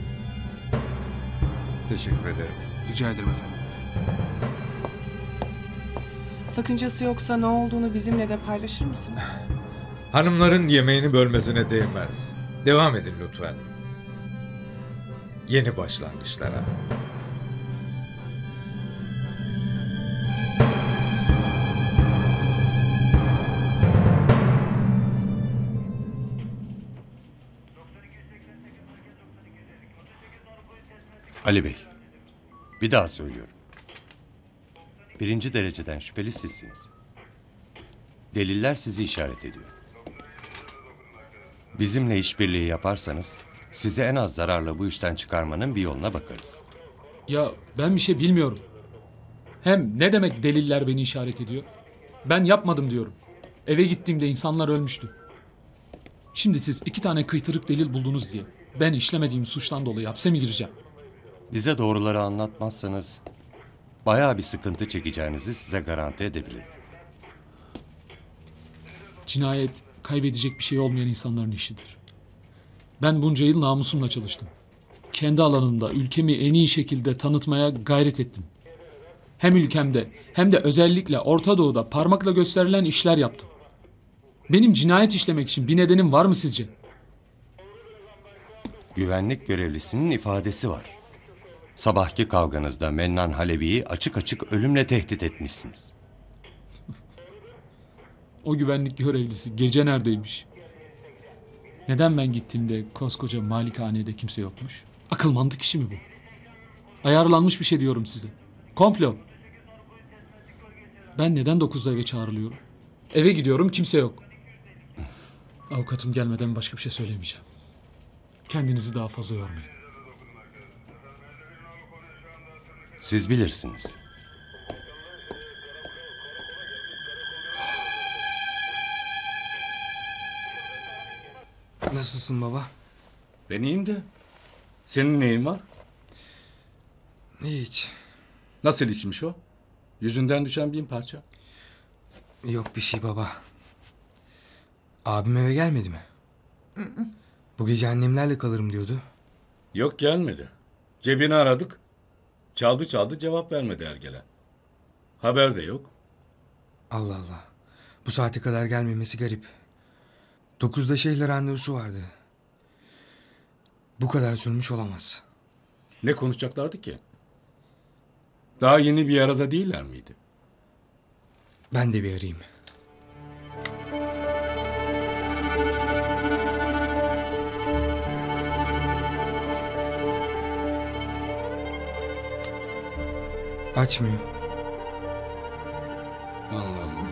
Teşekkür ederim. Rica ederim efendim. Sakıncası yoksa ne olduğunu bizimle de paylaşır mısınız? Hanımların yemeğini bölmesine değmez. Devam edin lütfen. Yeni başlangıçlara. Ali Bey, bir daha söylüyorum. 1. dereceden şüpheli sizsiniz. Deliller sizi işaret ediyor. Bizimle işbirliği yaparsanız sizi en az zararla bu işten çıkarmanın bir yoluna bakarız. Ya ben bir şey bilmiyorum. Hem ne demek deliller beni işaret ediyor? Ben yapmadım diyorum. Eve gittiğimde insanlar ölmüştü. Şimdi siz 2 tane kıytırık delil buldunuz diye ben işlemediğim suçtan dolayı hapse mi gireceğim? Bize doğruları anlatmazsanız bayağı bir sıkıntı çekeceğinizi size garanti edebilirim. Cinayet kaybedecek bir şey olmayan insanların işidir. Ben bunca yıl namusumla çalıştım. Kendi alanımda ülkemi en iyi şekilde tanıtmaya gayret ettim. Hem ülkemde hem de özellikle Orta Doğu'da parmakla gösterilen işler yaptım. Benim cinayet işlemek için bir nedenim var mı sizce? Güvenlik görevlisinin ifadesi var. Sabahki kavganızda Mennan Halebi'yi açık açık ölümle tehdit etmişsiniz. O güvenlik görevlisi gece neredeymiş? Neden ben gittiğimde koskoca malikanede kimse yokmuş? Akıl mantık işi mi bu? Ayarlanmış bir şey diyorum size. Komplo. Ben neden 9'da eve çağrılıyorum? Eve gidiyorum, kimse yok. Avukatım gelmeden başka bir şey söylemeyeceğim. Kendinizi daha fazla yormayın. Siz bilirsiniz. Nasılsın baba? Ben iyiyim de. Senin neyin var? Hiç. Nasıl içmiş o? Yüzünden düşen 1000 parça. Yok bir şey baba. Abim eve gelmedi mi? Bu gece annemlerle kalırım diyordu. Yok gelmedi. Cebini aradık. Çaldı cevap vermedi ergelen. Haber de yok. Allah Allah. Bu saate kadar gelmemesi garip. 9'da şeyhle randevusu vardı. Bu kadar sürmüş olamaz. Ne konuşacaklardı ki? Daha yeni bir arada değiller miydi? Ben de bir arayayım. Açmıyor. Allah'ım.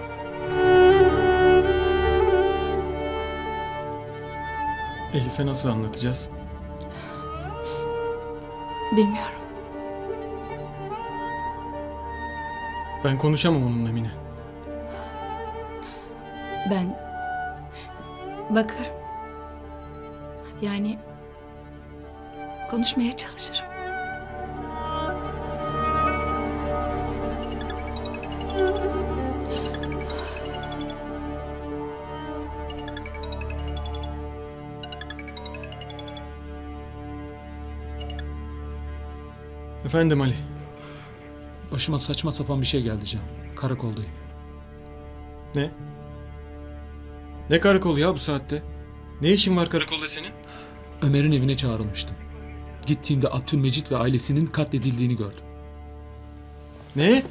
Elif'e nasıl anlatacağız? Bilmiyorum. Ben konuşamam onunla Mine. Ben bakarım. Yani konuşmaya çalışırım. Efendim Ali. Başıma saçma sapan bir şey geldi Can. Karakoldayım. Ne? Ne karakolu ya bu saatte? Ne işin var karakolda senin? Ömer'in evine çağrılmıştım. Gittiğimde Abdülmecit ve ailesinin katledildiğini gördüm. Ne?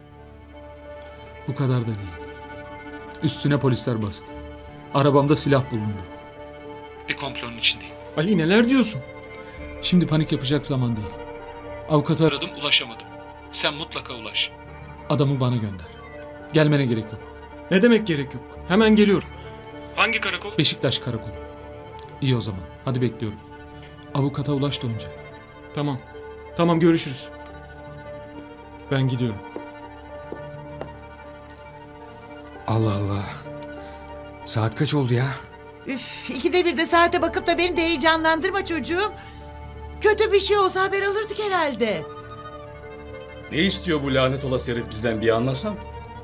Bu kadar da değil. Üstüne polisler bastı. Arabamda silah bulundu. Bir komplonun içindeyim. Ali neler diyorsun? Şimdi panik yapacak zaman değil. Avukatı aradım, ulaşamadım. Sen mutlaka ulaş. Adamı bana gönder. Gelmene gerek yok. Ne demek gerek yok? Hemen geliyorum. Hangi karakol? Beşiktaş karakolu. İyi o zaman. Hadi bekliyorum. Avukata ulaş da önce. Tamam. Tamam, görüşürüz. Ben gidiyorum. Allah Allah. Saat kaç oldu ya? Üf, ikide bir de saate bakıp da beni de heyecanlandırma çocuğum. Kötü bir şey olsa haber alırdık herhalde. Ne istiyor bu lanet olası herif bizden, bir anlasam?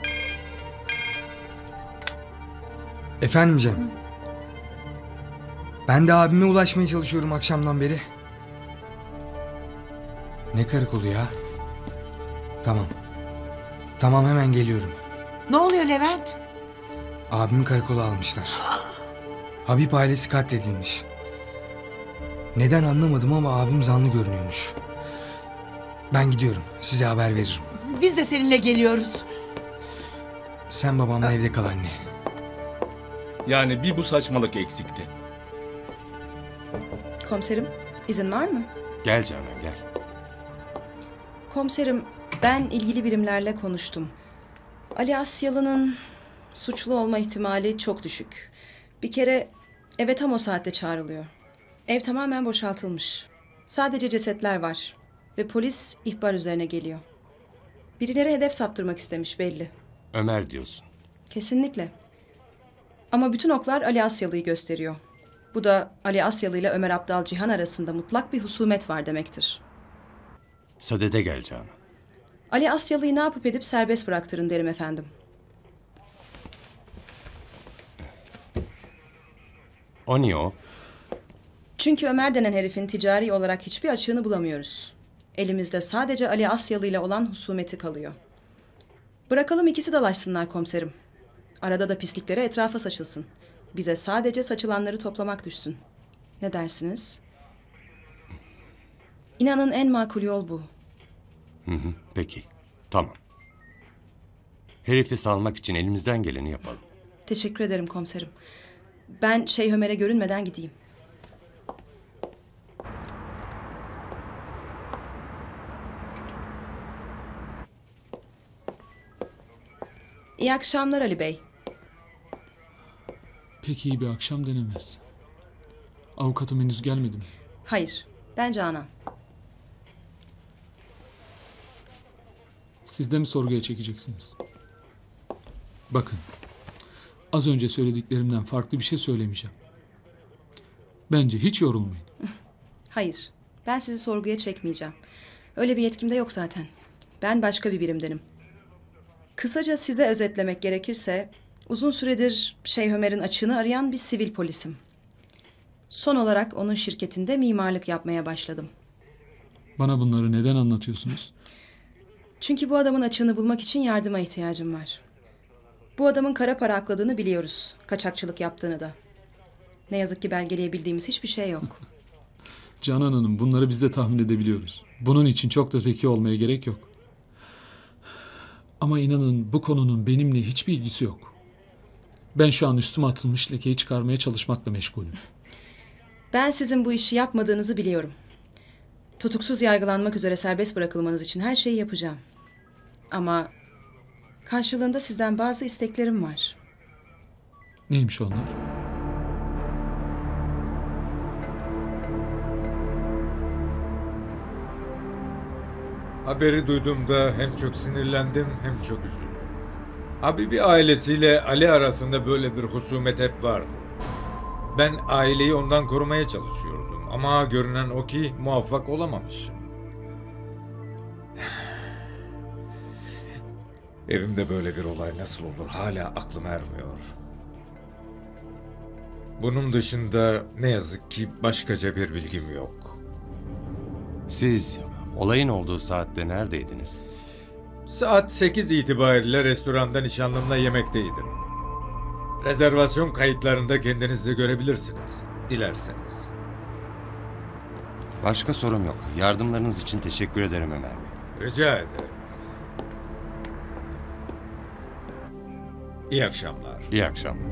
Efendim Cem. Ben de abime ulaşmaya çalışıyorum akşamdan beri. Ne karakolu ya? Tamam. Tamam, hemen geliyorum. Ne oluyor Levent? Abimi karakola almışlar. Habib ailesi katledilmiş. Neden anlamadım ama abim zanlı görünüyormuş. Ben gidiyorum. Size haber veririm. Biz de seninle geliyoruz. Sen babamla evde kal anne. Yani bir bu saçmalık eksikti. Komiserim, izin var mı? Gel Canan gel. Komiserim, ben ilgili birimlerle konuştum. Ali Asyalı'nın suçlu olma ihtimali çok düşük. Bir kere eve tam o saatte çağrılıyor. Ev tamamen boşaltılmış. Sadece cesetler var. Ve polis ihbar üzerine geliyor. Birileri hedef saptırmak istemiş belli. Ömer diyorsun. Kesinlikle. Ama bütün oklar Ali Asyalı'yı gösteriyor. Bu da Ali Asyalı ile Ömer Abdal Cihan arasında mutlak bir husumet var demektir. Sadede gel Canan. Ali Asyalı'yı ne yapıp edip serbest bıraktırın derim efendim. O niye o? Çünkü Ömer denen herifin ticari olarak hiçbir açığını bulamıyoruz. Elimizde sadece Ali Asyalı ile olan husumeti kalıyor. Bırakalım ikisi dalaşsınlar komiserim. Arada da pislikleri etrafa saçılsın. Bize sadece saçılanları toplamak düşsün. Ne dersiniz? İnanın en makul yol bu. Peki, tamam. Herifi salmak için elimizden geleni yapalım. Teşekkür ederim komiserim. Ben Şeyh Ömer'e görünmeden gideyim. İyi akşamlar Ali Bey. Pek iyi bir akşam denemez. Avukatım henüz gelmedi mi? Hayır, ben Canan. Siz de mi sorguya çekeceksiniz? Bakın, az önce söylediklerimden farklı bir şey söylemeyeceğim. Bence hiç yorulmayın. Hayır, ben sizi sorguya çekmeyeceğim. Öyle bir yetkim de yok zaten. Ben başka bir birimdenim. Kısaca size özetlemek gerekirse, uzun süredir Şeyh Ömer'in açığını arayan bir sivil polisim. Son olarak onun şirketinde mimarlık yapmaya başladım. Bana bunları neden anlatıyorsunuz? Çünkü bu adamın açığını bulmak için yardıma ihtiyacım var. Bu adamın kara para akladığını biliyoruz, kaçakçılık yaptığını da. Ne yazık ki belgeleyebildiğimiz hiçbir şey yok. Canan Hanım, bunları biz de tahmin edebiliyoruz. Bunun için çok da zeki olmaya gerek yok. Ama inanın bu konunun benimle hiçbir ilgisi yok. Ben şu an üstüme atılmış lekeyi çıkarmaya çalışmakla meşgulüm. Ben sizin bu işi yapmadığınızı biliyorum. Tutuksuz yargılanmak üzere serbest bırakılmanız için her şeyi yapacağım. Ama karşılığında sizden bazı isteklerim var. Neymiş onlar? Haberi duyduğumda hem çok sinirlendim hem çok üzüldüm. Habibi ailesiyle Ali arasında böyle bir husumet hep vardı. Ben aileyi ondan korumaya çalışıyordum ama görünen o ki muvaffak olamamışım. Evimde böyle bir olay nasıl olur hala aklım ermiyor. Bunun dışında ne yazık ki başkaca bir bilgim yok. Siz olayın olduğu saatte neredeydiniz? Saat 8 itibariyle restoranda nişanlımla yemekteydim. Rezervasyon kayıtlarında kendiniz de görebilirsiniz, dilerseniz. Başka sorum yok. Yardımlarınız için teşekkür ederim Ömer Bey. Rica ederim. İyi akşamlar. İyi akşamlar.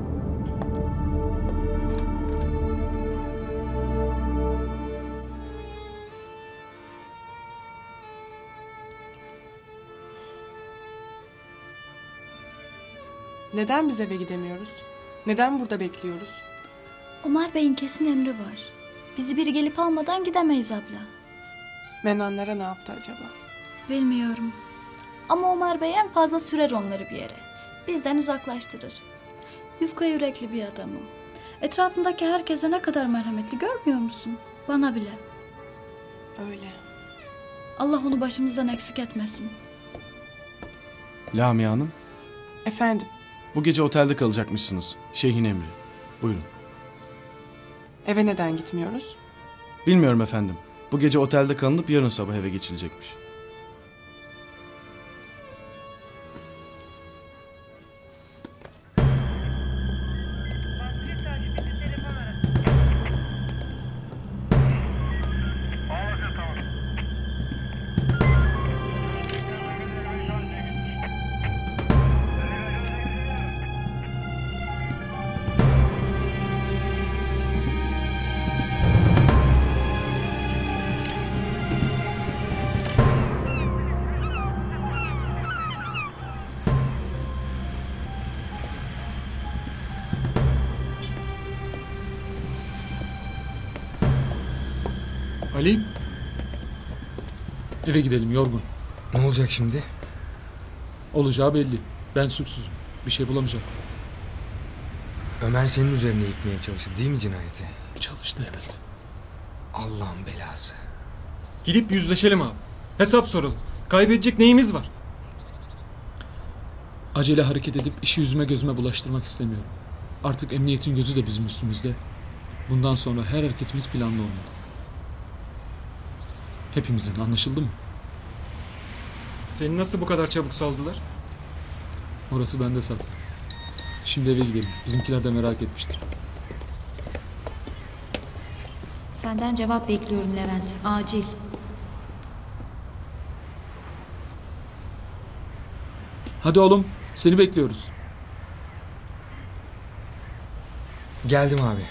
Neden biz eve gidemiyoruz? Neden burada bekliyoruz? Ömer Bey'in kesin emri var. Bizi biri gelip almadan gidemeyiz abla. Menenlere ne yaptı acaba? Bilmiyorum. Ama Ömer Bey en fazla sürer onları bir yere. Bizden uzaklaştırır. Yufka yürekli bir adam o. Etrafındaki herkese ne kadar merhametli görmüyor musun? Bana bile. Öyle. Allah onu başımızdan eksik etmesin. Lamia Hanım, Efendim, bu gece otelde kalacakmışsınız. Şeyhin emri. Buyurun. eve neden gitmiyoruz? Bilmiyorum efendim. Bu gece otelde kalınıp yarın sabah eve geçilecekmiş. Ali? Eve gidelim, yorgun. Ne olacak şimdi? Olacağı belli. Ben suçsuzum. Bir şey bulamayacağım. Ömer senin üzerine yıkmaya çalıştı değil mi cinayeti? Çalıştı, evet. Allah'ın belası. Gidip yüzleşelim abi. Hesap soralım. Kaybedecek neyimiz var? Acele hareket edip işi yüzüme gözüme bulaştırmak istemiyorum. Artık emniyetin gözü de bizim üstümüzde. Bundan sonra her hareketimiz planlı olmalı. Hepimizin, anlaşıldı mı? Seni nasıl bu kadar çabuk saldılar? Orası bende saklı. Şimdi eve gidelim. Bizimkiler de merak etmiştir. Senden cevap bekliyorum Levent. Acil. Hadi oğlum, seni bekliyoruz. Geldim abi.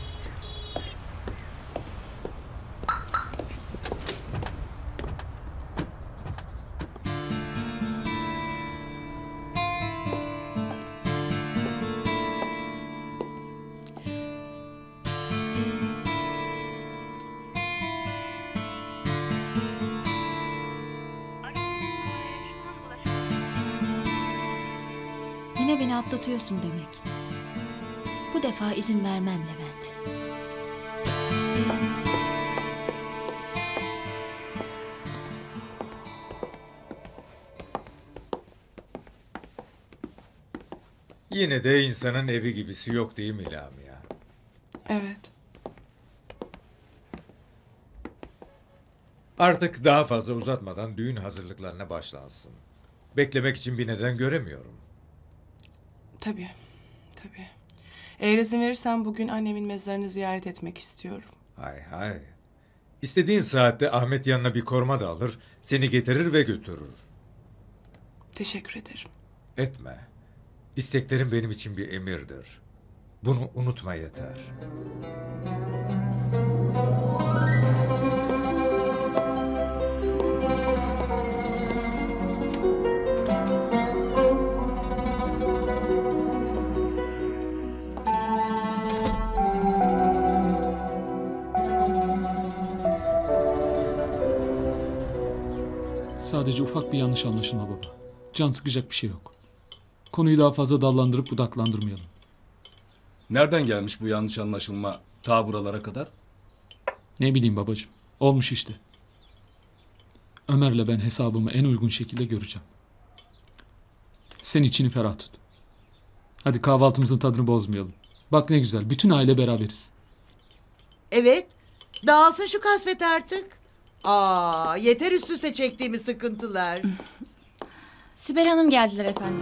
Yine beni atlatıyorsun demek. Bu defa izin vermem Levent. Yine de insanın evi gibisi yok değil mi Lamia? Evet. Artık daha fazla uzatmadan düğün hazırlıklarına başlansın. Beklemek için bir neden göremiyorum. Tabii. Tabii. Eğer izin verirsen bugün annemin mezarını ziyaret etmek istiyorum. Hay hay. İstediğin saatte Ahmet yanına bir koruma da alır, seni getirir ve götürür. Teşekkür ederim. Etme. İsteklerim benim için bir emirdir. Bunu unutma yeter. Sadece ufak bir yanlış anlaşılma baba. Can sıkacak bir şey yok. Konuyu daha fazla dallandırıp budaklandırmayalım. Nereden gelmiş bu yanlış anlaşılma ta buralara kadar? Ne bileyim babacığım. Olmuş işte. Ömer'le ben hesabımı en uygun şekilde göreceğim. Sen içini ferah tut. Hadi kahvaltımızın tadını bozmayalım. Bak ne güzel. Bütün aile beraberiz. Evet. Dağılsın şu kasvet artık. Yeter üst üste çektiğimiz sıkıntılar. Sibel Hanım geldiler efendim.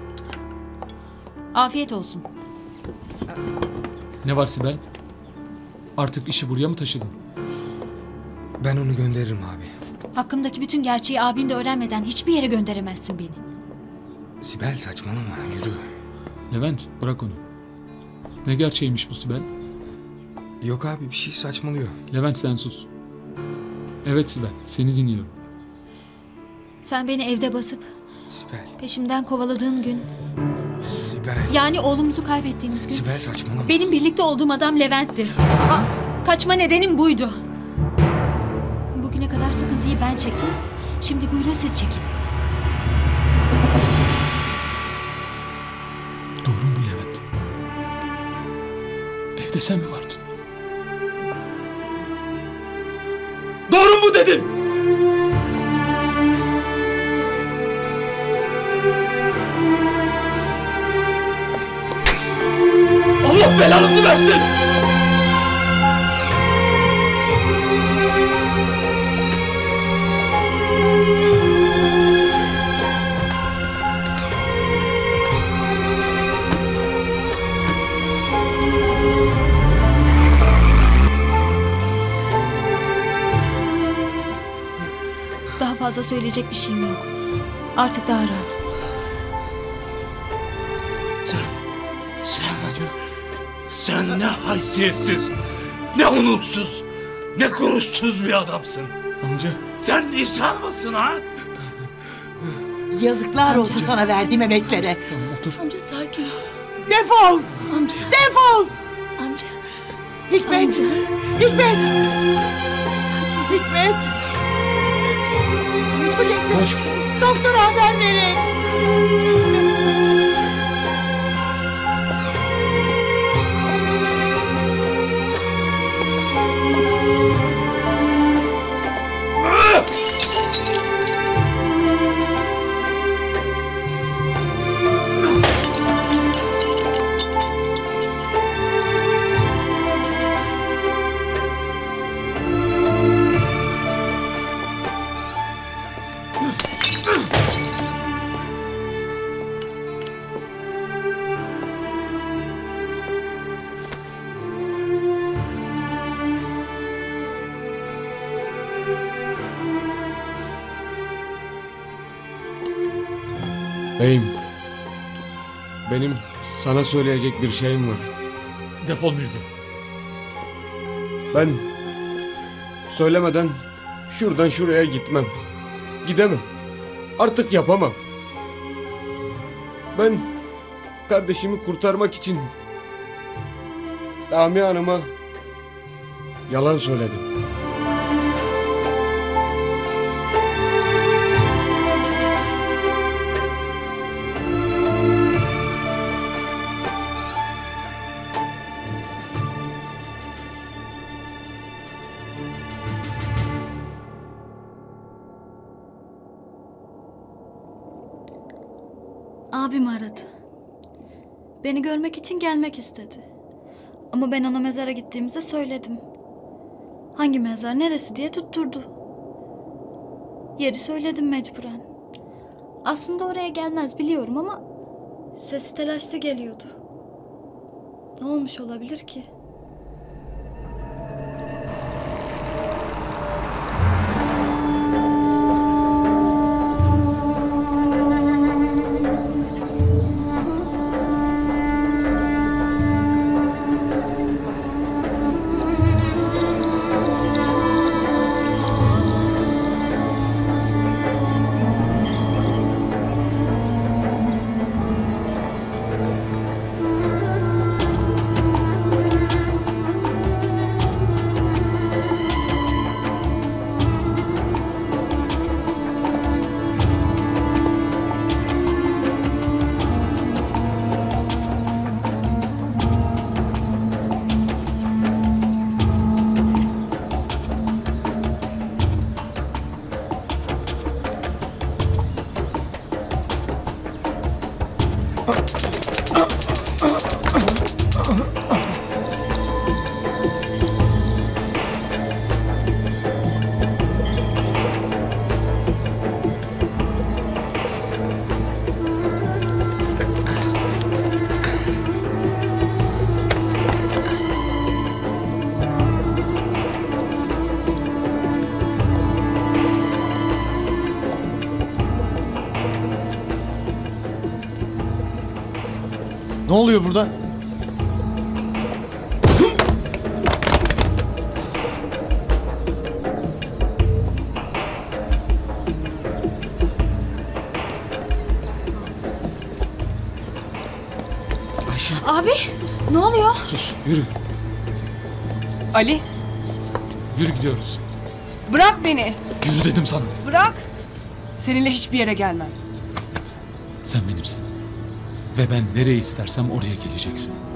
Afiyet olsun. Ne var Sibel? Artık işi buraya mı taşıdın? Ben onu gönderirim abi. Hakkımdaki bütün gerçeği abin de öğrenmeden hiçbir yere gönderemezsin beni. Sibel saçmalama, yürü. Levent bırak onu. Ne gerçeğiymiş bu Sibel? Yok abi, bir şey saçmalıyor. Levent sen sus. Evet Sibel, seni dinliyorum. Sen beni evde basıp Sibel. peşimden kovaladığın gün, Sibel. yani oğlumuzu kaybettiğimiz gün, Sibel saçmalama. benim birlikte olduğum adam Levent'ti. Kaçma nedenim buydu. Bugüne kadar sıkıntıyı ben çektim. Şimdi buyurun siz çekin. Doğru mu bu Levent? Evde sen mi vardın? Doğru mu dedim? Allah belanızı versin! Daha fazla söyleyecek bir şeyim yok. Artık daha rahatım. Sen ne haysiyetsiz, ne onursuz, ne gurursuz bir adamsın. Amca. Sen insan mısın ha? Yazıklar olsun sana verdiğim emeklere. Tamam otur. Amca sakin ol. Defol! Amca. Defol! Amca. Hikmet! Amca. Hikmet! Hikmet! Su getir. Koş. Doktora haber verin. Beyim, benim sana söyleyecek bir şeyim var. Defol Mirza. Ben söylemeden şuradan şuraya gitmem. Gidemem. Artık yapamam. Ben kardeşimi kurtarmak için Lamia Hanım'a yalan söyledim. Abim aradı. Beni görmek için gelmek istedi. Ama ben ona mezara gittiğimizi söyledim. Hangi mezar, neresi diye tutturdu. Yeri söyledim mecburen. Aslında oraya gelmez biliyorum ama sesi telaşlı geliyordu. Ne olmuş olabilir ki? Ne oluyor burada? Abi ne oluyor? Sus, yürü. Ali, Yürü gidiyoruz. bırak beni. Yürü dedim sana. Bırak. Seninle hiçbir yere gelmem. Sen benimsin. Ve ben nereye istersem oraya geleceksin.